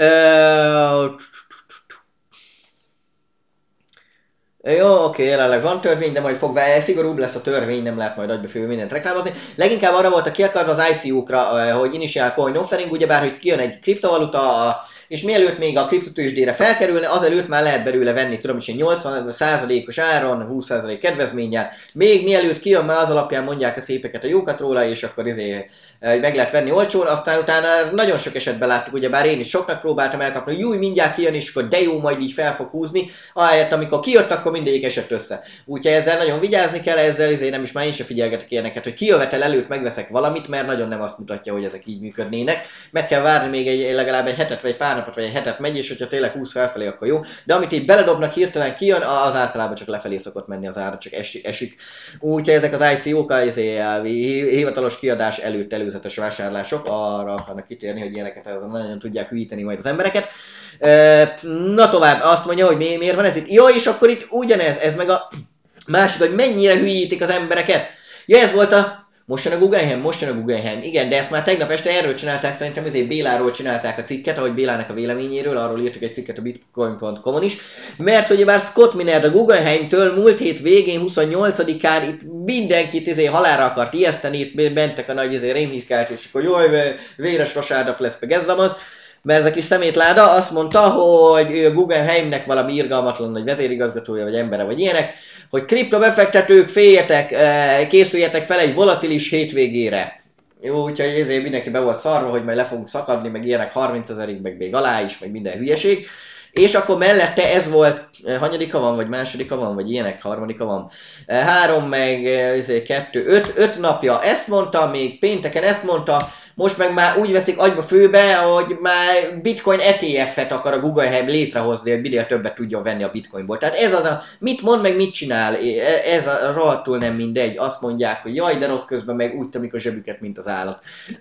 Jó, oké, jelenleg van törvény, de majd szigorúbb lesz a törvény, nem lehet majd agybefővé mindent reklámozni. Leginkább arra voltak kiakadva az ICO-kra, hogy Initial Coin Offering, ugyebár, hogy kijön egy kriptovaluta, és mielőtt még a kriptotőzsdére felkerülne, azelőtt már lehet belőle venni, tudom is, 80%-os áron, 20% kedvezménnyel. Még mielőtt kijön, már az alapján mondják a szépeket, a jókat róla, és akkor meg lehet venni olcsón. Aztán utána nagyon sok esetben láttuk, ugyebár én is soknak próbáltam elkapni, hogy júj, mindjárt kijön, és akkor de jó, majd így fel fog húzni. Ahelyett, amikor kijött, akkor mindegyik esett össze. Úgyhogy ezzel nagyon vigyázni kell, ezzel nem is már én sem figyelgetek ilyeneket, hogy kijövetel előtt megveszek valamit, mert nagyon nem azt mutatja, hogy ezek így működnének. Meg kell várni még legalább egy hetet, vagy egy pár napot, vagy egy hetet megy, és hogyha tényleg 20 felfelé, akkor jó. De amit így beledobnak, hirtelen kijön, az általában csak lefelé szokott menni az ára, csak esik. Úgyhogy ezek az ICO-k, hivatalos kiadás előtt előzetes vásárlások, arra akarnak kitérni, hogy ilyeneket ezzel nagyon tudják hülyíteni majd az embereket. Na tovább, azt mondja, hogy miért van ez itt? Jó, és akkor itt ugyanez, ez meg a másik, hogy mennyire hülyítik az embereket. Ja, ez volt a... Most jön a Guggenheim, igen, de ezt már tegnap este erről csinálták, szerintem ezért Béláról csinálták a cikket, ahogy Bélának a véleményéről, arról írtuk egy cikket a bitcoin.com-on is, mert hogy bár Scott Minerd a Guggenheimtől múlt hét végén, 28-án itt mindenkit halálra akart ijeszteni, itt bentek a nagy rémhírkelt, és akkor jaj, véres vasárnap lesz, meg ez amaz, mert ez a kis szemétláda azt mondta, hogy ő Guggenheimnek valami irgalmatlan nagy vezérigazgatója, vagy embere, vagy ilyenek, hogy kriptobefektetők, féljetek, készüljetek fel egy volatilis hétvégére. Jó, úgyhogy ezért mindenki be volt szarva, hogy majd le fogunk szakadni, meg ilyenek 30 000-ig, meg még alá is, meg minden hülyeség. És akkor mellette ez volt, hanyadika van, vagy másodika van, vagy ilyenek, harmadika van. 3, meg 2, 5 napja ezt mondta, még pénteken ezt mondta, most meg már úgy veszik agyba főbe, hogy már Bitcoin ETF-et akar a Guggenheim létrehozni, hogy minél többet tudjon venni a Bitcoinból. Tehát ez az a, mit mond, meg mit csinál, ez a rohadtul nem mindegy. Azt mondják, hogy jaj, de rossz, közben meg úgy tömik a zsebüket, mint az állat.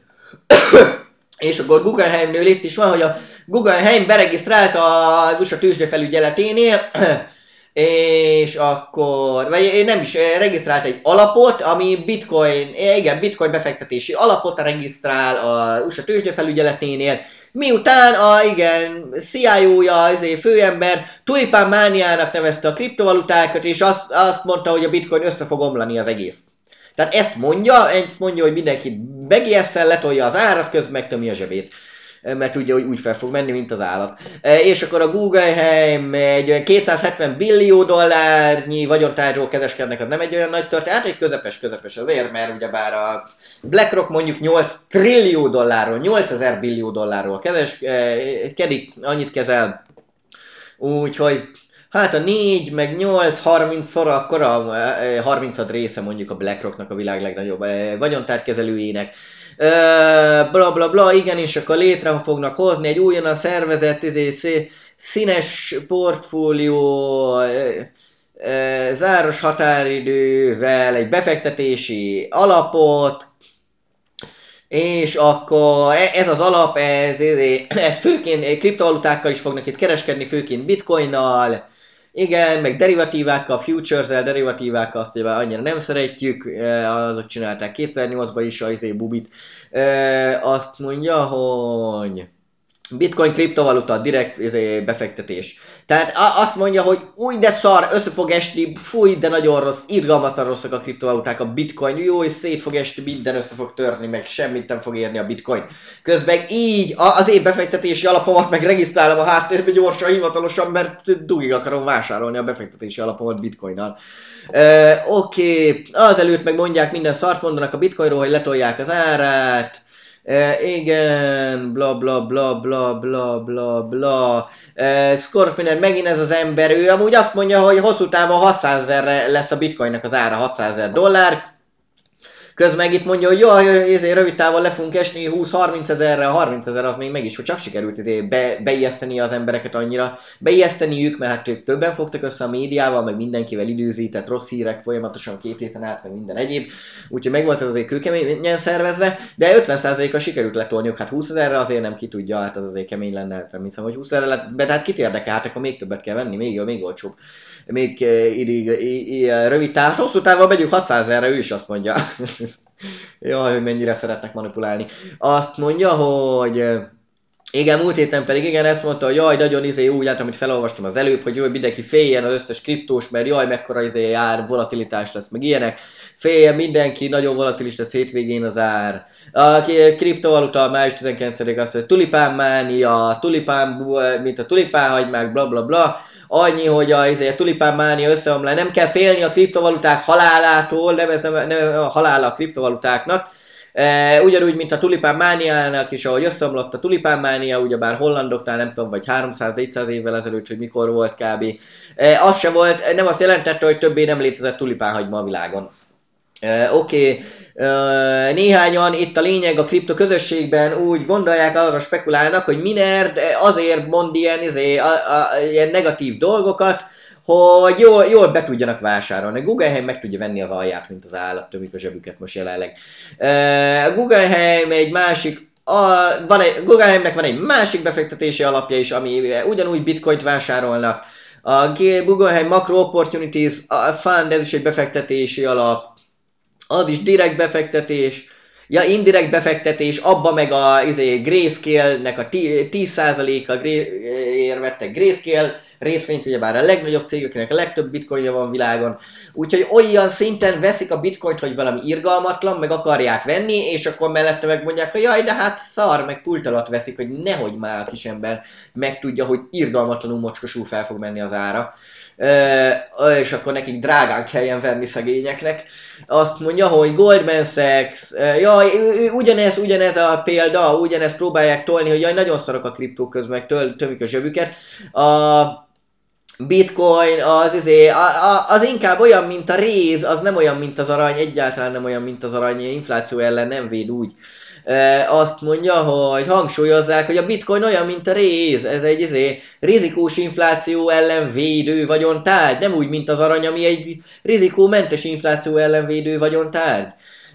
És akkor Guggenheimnél itt is van, hogy a Guggenheim beregisztrált az USA tőzsdefelügyeleténél, és akkor, vagy nem is, regisztrált egy alapot, ami Bitcoin befektetési alapot regisztrál az USA tőzsdefelügyeleténél, miután CIO-ja, főember tulipánmániának nevezte a kriptovalutákat, és azt mondta, hogy a Bitcoin össze fog omlani az egész. Tehát ezt mondja, hogy mindenki megijesszel, letolja az árat, közben megtömi a zsebét. Mert tudja, hogy úgy fel fog menni, mint az állat. És akkor a Guggenheim egy 270 billió dollárnyi vagyontárgyról kezeskednek, az nem egy olyan nagy történet, egy közepes azért, mert ugyebár a BlackRock mondjuk 8 trillió dollárról, 8000 billió dollárról kezeskedik, annyit kezel. Úgyhogy hát a 4 meg 8, 30-szor akkor a 30 része mondjuk a BlackRocknak, a világ legnagyobb vagyontárgykezelőjének. Bla bla bla, igen, és akkor létre fognak hozni egy újonnan szervezett színes portfólió, záros határidővel, egy befektetési alapot, és akkor ez az alap, ez főként kriptovalutákkal is fognak itt kereskedni, főként bitcoinnal, igen, meg derivatívákkal, futures-el, derivatívákkal, azt ugye annyira nem szeretjük, azok csinálták 2008-ban is a bubit. Azt mondja, hogy Bitcoin kriptovaluta, direkt befektetés. Tehát azt mondja, hogy új de szar, össze fog esni, fúj, de nagyon rossz, irgalmatlan rosszak a kriptovaluták, a Bitcoin, jó, és szét fog esni, minden össze fog törni, meg semmit nem fog érni a Bitcoin. Közben így az én befektetési alapomat meg regisztrálom a háttérbe gyorsan, hivatalosan, mert dugig akarom vásárolni a befektetési alapomat Bitcoinnal. Oké, azelőtt meg mondják, minden szart mondanak a Bitcoinról, hogy letolják az árát. Igen, bla bla bla bla bla bla bla. Scorpioner, megint ez az ember, ő amúgy azt mondja, hogy hosszú távon 600 000-re lesz a Bitcoinnak az ára, 600 000 dollár. Közben meg itt mondja, hogy jaj, rövid távon le fogunk esni 20-30 ezerre, a 30 000 az még meg is, hogy csak sikerült beijeszteni az embereket annyira. Beijeszteniük, mert hát ők többen fogtak össze a médiával, meg mindenkivel időzített rossz hírek folyamatosan 2 héten át, meg minden egyéb. Úgyhogy meg volt ez azért kőkeményen szervezve, de 50%-kal sikerült letolniuk, hát 20 000-re azért nem ki tudja, hát az azért kemény lenne, hát nem hiszem, hogy 20 000-re lett, de hát kit érdekel, hát akkor még többet kell venni, még olcsóbb. Még rövid távon, hosszú távon megyünk 600 000-re, ő is azt mondja. Jaj, hogy mennyire szeretnek manipulálni. Azt mondja, hogy igen, múlt héten pedig igen, ezt mondta, hogy jaj, nagyon úgy át, amit felolvastam az előbb, hogy jaj, mindenki féljen az összes kriptós, mert jaj, mekkora ár, volatilitás lesz, meg ilyenek. Féljen mindenki, nagyon volatilis lesz hétvégén az ár. A kriptovaluta május 19-ig azt, hogy tulipánmánia, mint a tulipánhagymák, bla bla bla. Annyi, hogy a tulipánmánia összeomlás, nem kell félni a kriptovaluták halálától, nem a halála a kriptovalutáknak. Ugyanúgy, mint a tulipánmániának is, ahogy összeomlott a tulipánmánia, ugyebár hollandoknál nem tudom, vagy 300-400 évvel ezelőtt, hogy mikor volt kb. Az se volt, nem azt jelentette, hogy többé nem létezett tulipánhagyma a világon. Oké. Néhányan itt a lényeg a kripto közösségben úgy gondolják, arra spekulálnak, hogy Minerd azért mond ilyen negatív dolgokat, hogy jól be tudjanak vásárolni. Guggenheim meg tudja venni az alját, mint az állat, tömik a zsebüket most jelenleg. Guggenheim egy másik, Guggenheimnek van egy másik befektetési alapja is, ami ugyanúgy bitcoint vásárolnak. A Guggenheim Macro Opportunities Fund, ez is egy befektetési alap. Az is direkt befektetés, Ja, indirekt befektetés, abba meg a Grayscale-nek a 10%-a ér vettek Grayscale részvényt, ugyebár a legnagyobb cég, akinek a legtöbb bitcoinja van világon. Úgyhogy olyan szinten veszik a bitcoint, hogy valami irgalmatlan, meg akarják venni, és akkor mellette megmondják, hogy jaj, de hát szar, meg pult alatt veszik, hogy nehogy már a kisember megtudja, hogy irgalmatlanul mocskosul fel fog menni az ára. És akkor nekik drágán kelljen venni szegényeknek. Azt mondja, hogy Goldman Sachs, jaj, ugyanez a példa, ugyanezt próbálják tolni, hogy jaj, nagyon szarok a kriptó közben, meg tömik a zsebüket. A Bitcoin az inkább olyan, mint a réz, az nem olyan, mint az arany, egyáltalán nem olyan, mint az arany, infláció ellen nem véd úgy. Azt mondja, hogy hangsúlyozzák, hogy a bitcoin olyan, mint a réz, ez egy rizikós infláció ellen védő vagyontárgy, nem úgy, mint az arany, ami egy rizikómentes infláció ellen védő vagyontárgy.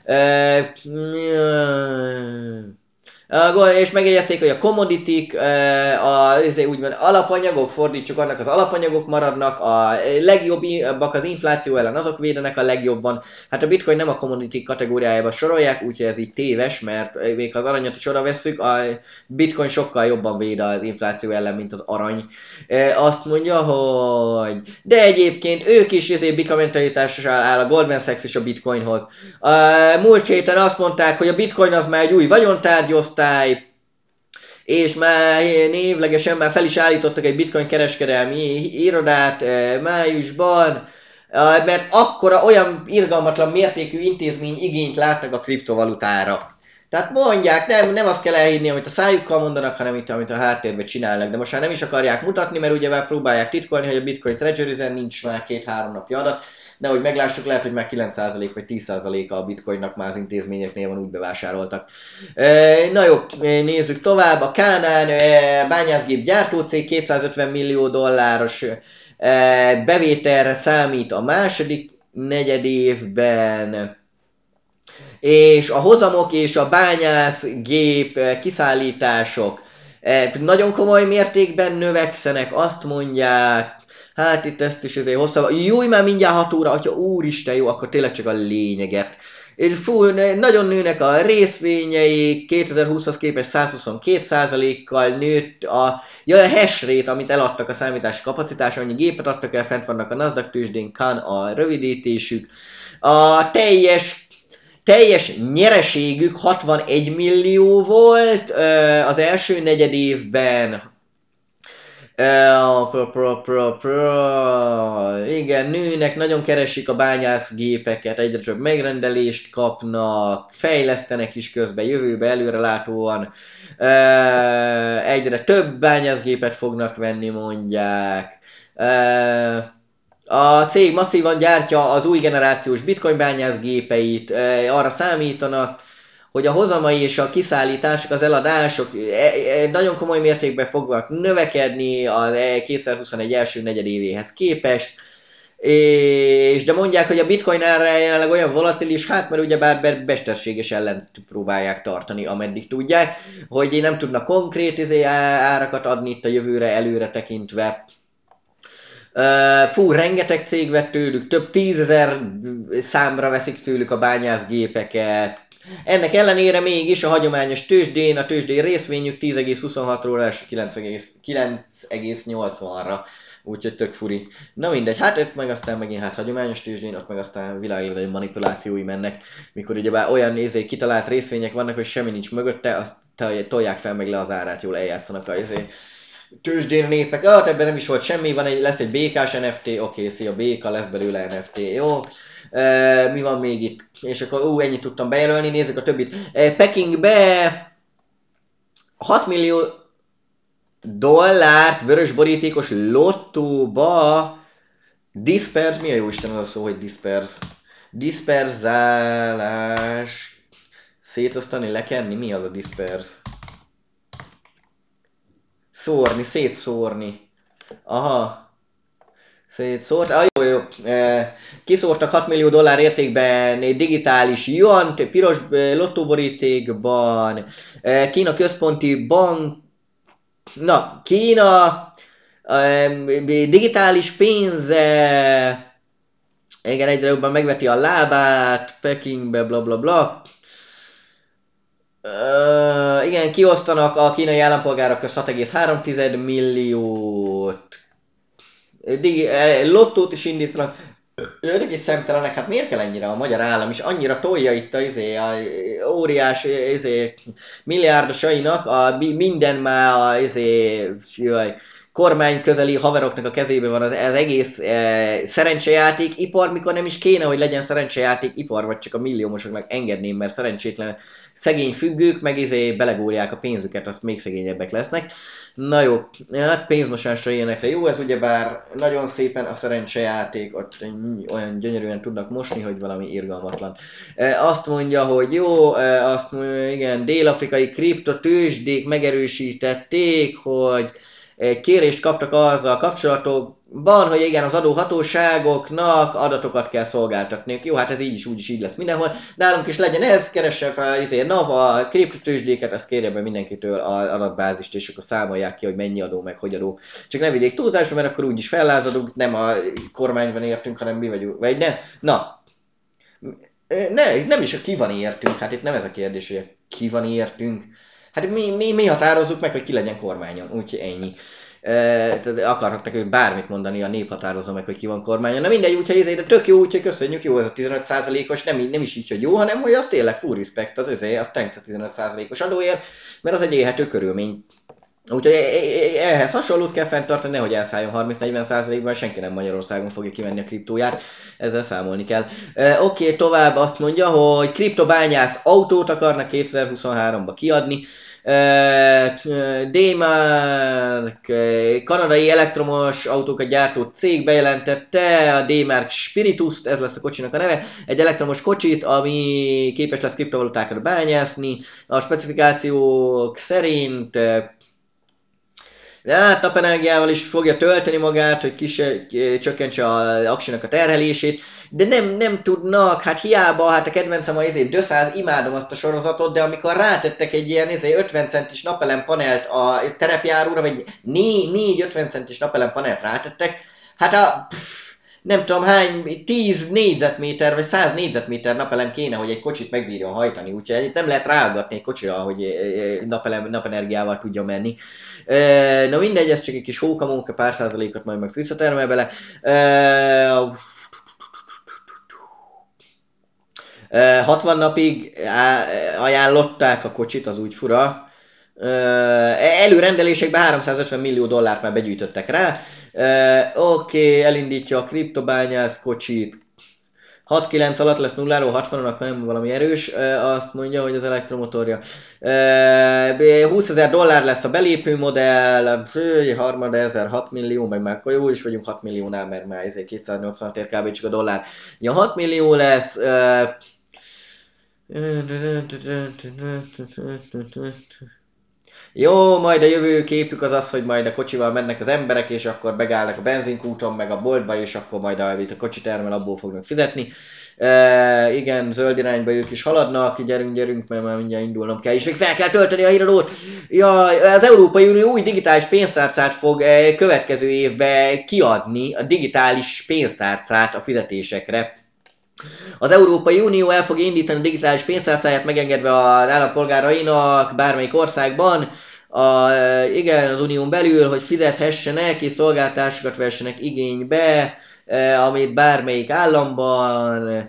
És megjegyezték, hogy a commoditik, úgymond alapanyagok, fordítsuk, annak az alapanyagok maradnak, a legjobbak az infláció ellen, azok védenek a legjobban. Hát a bitcoin nem a commoditik kategóriájába sorolják, úgyhogy ez így téves, mert még ha az aranyat is oda vesszük, a bitcoin sokkal jobban véd az infláció ellen, mint az arany. Azt mondja, hogy de egyébként ők is bikamentalitással áll a Goldman Sachs és a bitcoinhoz. Múlt héten azt mondták, hogy a bitcoin az már egy új vagyontárgyosztály, és már névlegesen már fel is állítottak egy bitcoin kereskedelmi irodát májusban, mert akkora olyan irgalmatlan mértékű intézmény igényt látnak a kriptovalutára. Tehát mondják, nem azt kell elhinni, amit a szájukkal mondanak, hanem amit a háttérben csinálnak. De most már nem is akarják mutatni, mert ugye már próbálják titkolni, hogy a Bitcoin Treasury-zen nincs már 2-3 napja adat. De hogy meglássuk, lehet, hogy már 9% vagy 10%-a a bitcoinnak már az intézményeknél van, úgy bevásároltak. Na jó, nézzük tovább. A Canaan bányászgép gyártócég 250 millió dolláros bevételre számít a második negyedévben. És a hozamok és a bányászgép kiszállítások nagyon komoly mértékben növekszenek, azt mondják. Hát itt ezt is hosszabb. Júj, már mindjárt 6 óra, atya úristen, jó, akkor tényleg csak a lényeget. Fú, nagyon nőnek a részvényeik, 2020-hoz képest 122%-kal nőtt a hash rate, amit eladtak a számítási kapacitás, annyi gépet adtak el, fent vannak a Nasdaq tőzsdén, CAN a rövidítésük. A teljes nyereségük 61 millió volt az első negyedévben. Igen, nőnek, nagyon keresik a bányászgépeket, egyre több megrendelést kapnak, fejlesztenek is közben, jövőbe előrelátóan, egyre több bányászgépet fognak venni, mondják. A cég masszívan gyártja az új generációs bitcoin bányászgépeit, arra számítanak, hogy a hozamai és a kiszállítások, az eladások nagyon komoly mértékben fognak növekedni a 2021 első negyedévéhez képest, de mondják, hogy a bitcoin ára jelenleg olyan volatilis, hát mert ugyebár mesterséges ellen próbálják tartani, ameddig tudják, hogy nem tudnak konkrét árakat adni itt a jövőre előre tekintve. Rengeteg cég vett tőlük, több 10 000 számra veszik tőlük a bányászgépeket. Ennek ellenére mégis a hagyományos tőzsdén, a tőzsdei részvényük 10,26-ról első 9,80-ra. Úgyhogy tök furi. Na mindegy, hát ott meg aztán megint hagyományos tőzsdén, ott meg aztán világlevelű manipulációi mennek, mikor ugyebár olyan kitalált részvények vannak, hogy semmi nincs mögötte, azt tolják fel meg le az árát, jól eljátszanak a tőzsdén népek. Hát ebben nem is volt semmi, lesz egy békás NFT, oké, szia, béka, lesz belőle NFT, jó. Mi van még itt? És akkor ennyit tudtam bejelölni, nézzük a többit. Pekingbe 6 millió dollárt vörös borítékos lottóba disperz, mi a jó Isten az a szó, hogy disperz? Disperzálás, szétosztani, lekenni, mi az a disperz? Szórni, szétszórni. Aha. Szétszórt. Jó. Kiszórtak 6 millió dollár értékben digitális yuant, piros lottóborítékban. Kína központi bank. Na, Kína digitális pénze. Igen, egyre jobban megveti a lábát. Pekingbe, bla bla bla. Igen, kiosztanak a kínai állampolgárok közt 6,3 milliót. Lottót is indítanak. Őrök is szemtelenek, hát miért kell ennyire a magyar állam is annyira tolja itt a óriás milliárdosainak, minden már kormány közeli haveroknak a kezében van az egész szerencsejáték ipar, mikor nem is kéne, hogy legyen szerencsejáték ipar, vagy csak a milliómosoknak engedném, mert szerencsétlen szegény függők, meg belegórják a pénzüket, azt még szegényebbek lesznek. Na jó, hát pénzmosásra ilyenekre jó, ez ugyebár nagyon szépen a szerencsejáték, ott olyan gyönyörűen tudnak mosni, hogy valami irgalmatlan. Azt mondja, hogy jó, azt mondja, igen, dél-afrikai kriptotőzsdék megerősítették, hogy kérést kaptak azzal kapcsolatokban, hogy igen, az adóhatóságoknak adatokat kell szolgáltatniuk. Jó, hát ez így is úgyis így lesz mindenhol. Nálunk is legyen ez, keresse fel NAV a kriptotőzsdéket, azt kérje be mindenkitől az adatbázist, és akkor számolják ki, hogy mennyi adó, meg hogy adó. Csak ne vigyék túlzásra, mert akkor úgyis fellázadunk, nem a kormányban értünk, hanem mi vagyunk. Vagy ne? Na. Nem is, ki van értünk, hát itt nem ez a kérdés, hogy ki van értünk. Hát mi határozzuk meg, hogy ki legyen kormányon, úgyhogy ennyi. Akarhatnak ők bármit mondani, a nép határozza meg, hogy ki van kormányon. Na mindegy, úgyhogy de tök jó, úgyhogy köszönjük, jó ez a 15%-os, nem is így, hogy jó, hanem hogy az tényleg full respect, az thanks a 15%-os adóért, mert az egy élhető körülmény. Úgyhogy ehhez hasonlót kell fenntartani, nehogy elszálljon 30-40%-ban, senki nem Magyarországon fogja kivenni a kriptóját, ezzel számolni kell. Oké, tovább azt mondja, hogy kriptobányász autót akarnak 2023-ba kiadni. D-Mark, kanadai elektromos autókat gyártó cég bejelentette a D-Mark Spiritus-t, ez lesz a kocsinak a neve, egy elektromos kocsit, ami képes lesz kriptovalutákat bányászni. A specifikációk szerint hát napenergiával is fogja tölteni magát, hogy csökkentse az aksinak a terhelését, de nem tudnak, hát hiába, hát a kedvencem a Döszáz, imádom azt a sorozatot, de amikor rátettek egy ilyen 50 centis napelem panelt a terepjáróra, vagy 4-50 centis napelem panelt rátettek, hát nem tudom hány, 10 négyzetméter vagy 100 négyzetméter napelem kéne, hogy egy kocsit megbírjon hajtani, úgyhogy itt nem lehet ráaggatni egy kocsira, hogy napenergiával tudja menni. Na mindegy, ez csak egy kis hókamóka, pár százalékot majd Max visszatermel bele. 60 napig ajánlották a kocsit, az úgy fura. Előrendelésekben 350 millió dollárt már begyűjtöttek rá. Oké, elindítja a kriptobányász kocsit. 6-9 alatt lesz 0-ról 60-on, akkor nem valami erős, azt mondja, hogy az elektromotorja. 20 000 dollár lesz a belépő modell, harmad 6 millió, meg már akkor jó is vagyunk 6 milliónál, mert már 280 ér kb. Csak a dollár. Ja, 6 millió lesz. Jó, majd a jövő képük az az, hogy majd a kocsival mennek az emberek, és akkor megállnak a benzinkúton, meg a boltba, és akkor majd a kocsi termel, abból fognak fizetni. Igen, zöld irányba ők is haladnak, gyerünk, mert már mindjárt indulnom kell, és még fel kell tölteni a híradót. Ja, az Európai Unió új digitális pénztárcát fog következő évben kiadni, a digitális pénztárcát a fizetésekre. Az Európai Unió el fogja indítani a digitális pénztárcáját, megengedve az állampolgárainak bármelyik országban, igen, az unión belül, hogy fizethessenek és szolgáltásokat vessenek igénybe, amit bármelyik államban,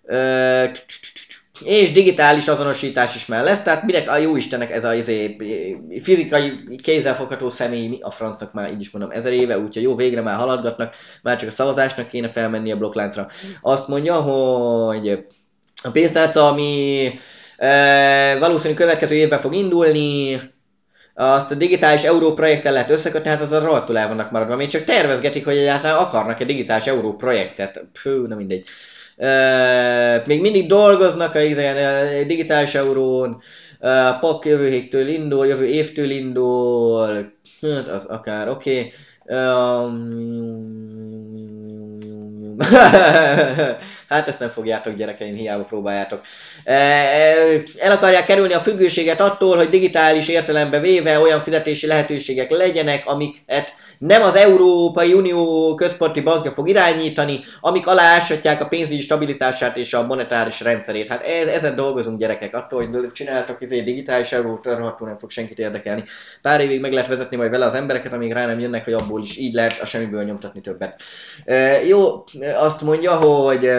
és digitális azonosítás is már lesz, tehát minek a jó Istennek ez a fizikai kézzelfogható személy, a francnak már így is mondom 1000 éve, úgyhogy jó, végre már haladgatnak, már csak a szavazásnak kéne felmenni a blokkláncra. Azt mondja, hogy a pénztárca, ami valószínűleg következő évben fog indulni, azt a digitális euró projekttel lehet összekötni, hát az a rohadtul el vannak maradva. Még csak tervezgetik, hogy egyáltalán akarnak egy digitális euró projektet. Nem mindegy. Még mindig dolgoznak a digitális eurón. PAK jövő évtől indul. Hát az akár, oké. Hát ezt nem fogjátok, gyerekeim, hiába próbáljátok. El akarják kerülni a függőséget attól, hogy digitális értelembe véve olyan fizetési lehetőségek legyenek, amiket nem az Európai Unió központi bankja fog irányítani, amik alááshatják a pénzügyi stabilitását és a monetáris rendszerét. Hát ezen dolgozunk, gyerekek. Attól, hogy csináltak digitális eurót, rohadtul nem fog senkit érdekelni. Pár évig meg lehet vezetni majd vele az embereket, amíg rá nem jönnek, hogy abból is így lehet a semmiből nyomtatni többet. Jó, azt mondja, hogy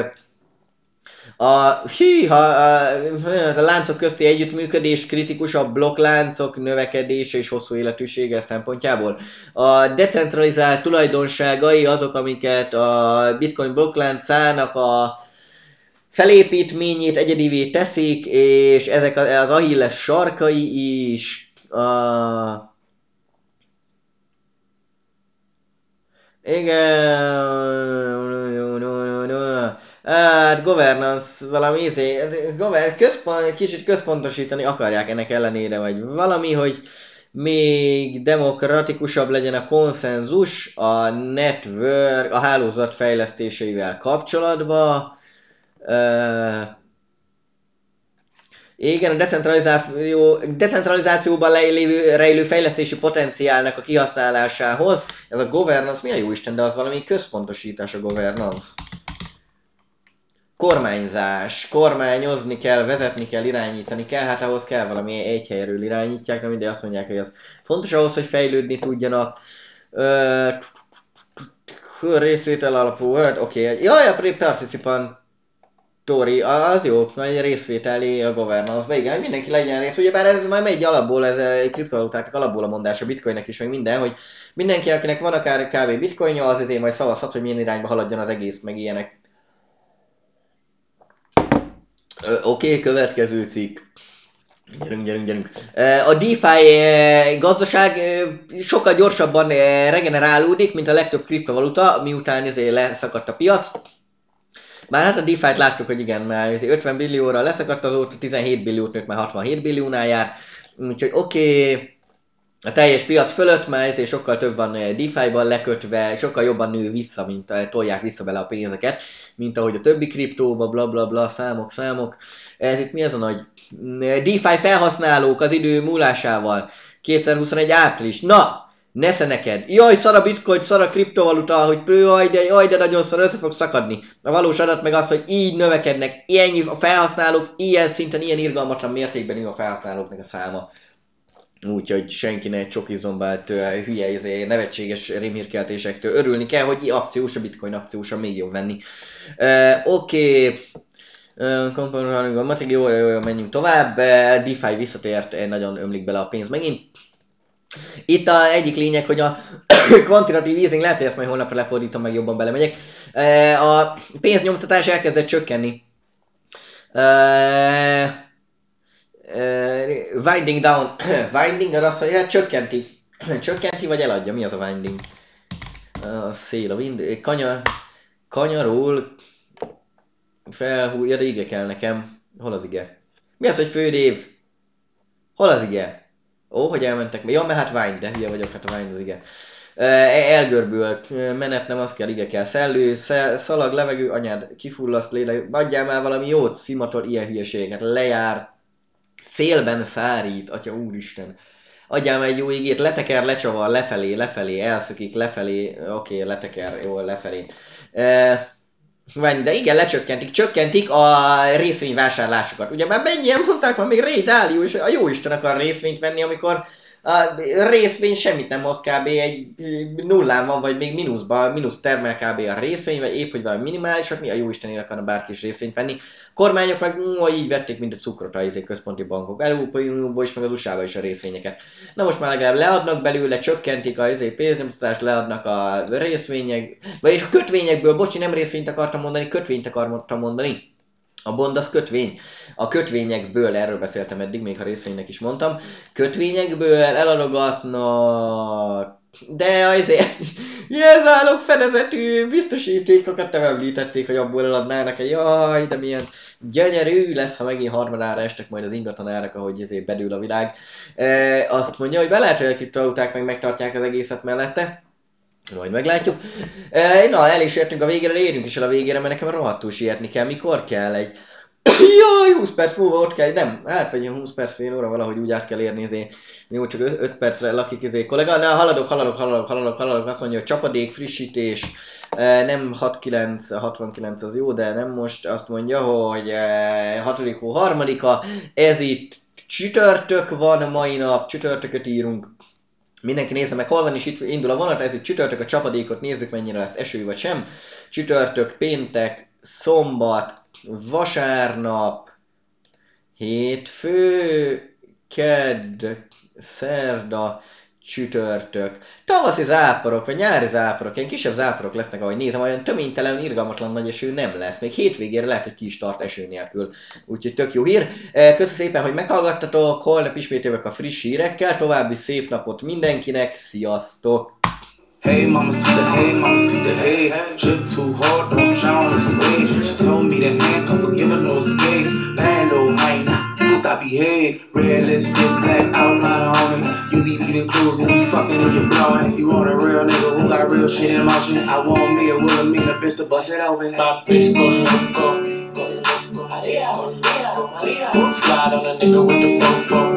a láncok közti együttműködés kritikus a blokkláncok növekedése és hosszú életűsége szempontjából. A decentralizált tulajdonságai azok, amiket a Bitcoin blokkláncának a felépítményét egyedivé teszik, és ezek az Achilles sarkai is. Hát governance, valami kicsit központosítani akarják ennek ellenére, vagy valami, hogy még demokratikusabb legyen a konszenzus a network, a hálózat fejlesztéseivel kapcsolatban. Igen, a decentralizációban rejlő fejlesztési potenciálnak a kihasználásához. Ez a governance, mi a jóisten, de az valami központosítás a governance. Kormányzás, kormányozni kell, vezetni kell, irányítani kell, hát ahhoz kell valami egy helyről irányítják, de mindig azt mondják, hogy az fontos ahhoz, hogy fejlődni tudjanak. Részvétel alapú, oké. Jaj, a participant Tori, az jó, nagy részvételi a governance-ba, igen, mindenki legyen rész, ugyebár ez már megy alapból, ez kriptovalutáknak alapból a mondása, bitcoinnek is, meg minden, hogy mindenki, akinek van akár kb. Bitcoinja, az azért majd szavazhat, hogy milyen irányba haladjon az egész, meg ilyenek. Oké, következő cikk. Gyerünk. A DeFi gazdaság sokkal gyorsabban regenerálódik, mint a legtöbb kriptovaluta, miután leszakadt a piac. Már hát a DeFi-t láttuk, hogy igen, már 50 billióra leszakadt, azóta 17 billiót nőtt, már 67 billiónál úgyhogy oké, a teljes piac fölött már ezért sokkal több van DeFi-ban lekötve, sokkal jobban nő vissza, mint tolják vissza bele a pénzeket, mint ahogy a többi kriptóba, blablabla, számok. Ez itt mi ez a nagy DeFi felhasználók az idő múlásával, 2021 április, na! Nesze neked! Jaj, szar a bitcoin, szar a kriptovaluta, hogy jaj, de nagyon szar, össze fog szakadni. A valós adat meg az, hogy így növekednek, ilyen a felhasználók, ilyen szinten, ilyen irgalmatlan mértékben nő a felhasználóknak a száma. Úgyhogy senki ne csokizombált hülye, nevetséges rémhírkeltésektől örülni kell, hogy akciós, a bitcoin akciósan még jobb venni. Oké. Jó, menjünk tovább. DeFi visszatért, nagyon ömlik bele a pénz megint. Itt a egyik lényeg, hogy a kvantitatív easing, lehet, hogy ezt majd holnapra lefordítom, meg jobban belemegyek. A pénznyomtatás elkezdett csökkenni. Winding down. Winding az azt, hogy hát csökkenti. Csökkenti vagy eladja? Mi az a winding? A szél, a wind, kanyarul. Felhújja, de ige kell nekem. Hol az ige? Mi az, hogy fődév? Hol az ige? Ó, hogy elmentek. Ja, mert hát wind, de hülye vagyok, hát a wind az ige. Elgörbült, menet nem az kell, ige kell. Szellő, szalag, levegő, anyád, kifullaszt, lélek. Adjál már valami jót, szimator, ilyen hülyeséget. Lejár. Szélben szárít, atya úristen. Adjál már egy jó igét, leteker, lecsavar, lefelé, elszökik, lefelé, oké, leteker, jó, lefelé. De igen, csökkentik a részvényvásárlásokat. Ugye már mennyien mondták, már még Ray Dalio is, a jóisten akar részvényt venni, amikor a részvény semmit nem hoz, kb. Egy nullán van, vagy még mínusz termel kb. A részvény, vagy épp hogy valami minimálisat, mi a jóistenére akarna bárki is részvényt venni. Kormányok meg így vették, mint a cukrot a központi bankok. Európai Unióból is, meg az USA-ba is a részvényeket. Na most már legalább leadnak belőle, csökkentik a pénznyomtatást, leadnak a részvények, vagyis a kötvényekből, bocsi, nem részvényt akartam mondani, kötvényt akartam mondani. A bond az kötvény. A kötvényekből, erről beszéltem eddig, még ha részvénynek is mondtam, kötvényekből eladogatnak, de azért jelzálog fedezetű biztosítékokat nem említették, hogy abból eladnának. Jaj, de milyen gyönyörű lesz, ha megint harmadára estek majd az ingatlanárak, ahogy ezért bedől a világ. Azt mondja, hogy be lehet, hogy a kriptovaluták meg megtartják az egészet mellette. Majd meglátjuk. Na, el is értünk a végére, érjünk is el a végére, mert nekem rohadtul sietni kell. Mikor kell egy... Jaj, 20 perc múlva ott kell, nem, hát vagy 20 perc, fél óra valahogy úgy át kell érni, jó, csak 5 percre lakik kollega, de haladok, azt mondja, hogy csapadék, frissítés, nem 69 az jó, de nem most, azt mondja, hogy 6. hó 3-a, ez itt csütörtök van mai nap, csütörtököt írunk. Mindenki nézze meg, hol van, és itt indul a vonat, ez itt csütörtök, a csapadékot nézzük, mennyire lesz eső vagy sem. Csütörtök, péntek, szombat, vasárnap, hétfő, kedd, szerda, csütörtök. Tavaszi záporok, vagy nyári záporok, ilyen kisebb záporok lesznek, ahogy nézem, olyan töménytelen, irgalmatlan nagy eső nem lesz. Még hétvégére lehet, hogy ki is tart eső nélkül. Úgyhogy tök jó hír. Köszönöm szépen, hogy meghallgattatok, holnap ismét jövök a friss hírekkel. További szép napot mindenkinek, sziasztok! Hey mama see the hey, trip too hard, don't drown this way. She told me to handcuff her, give her no escape. Bad little white, look I behave. Realistic, black outline on me. You be leading clues when we fucking in your blowing. You want a real nigga who got real shit in motion. I want me a Wilhelmina bitch to bust it open. My bitch go loco. Slide on a nigga with the fofo.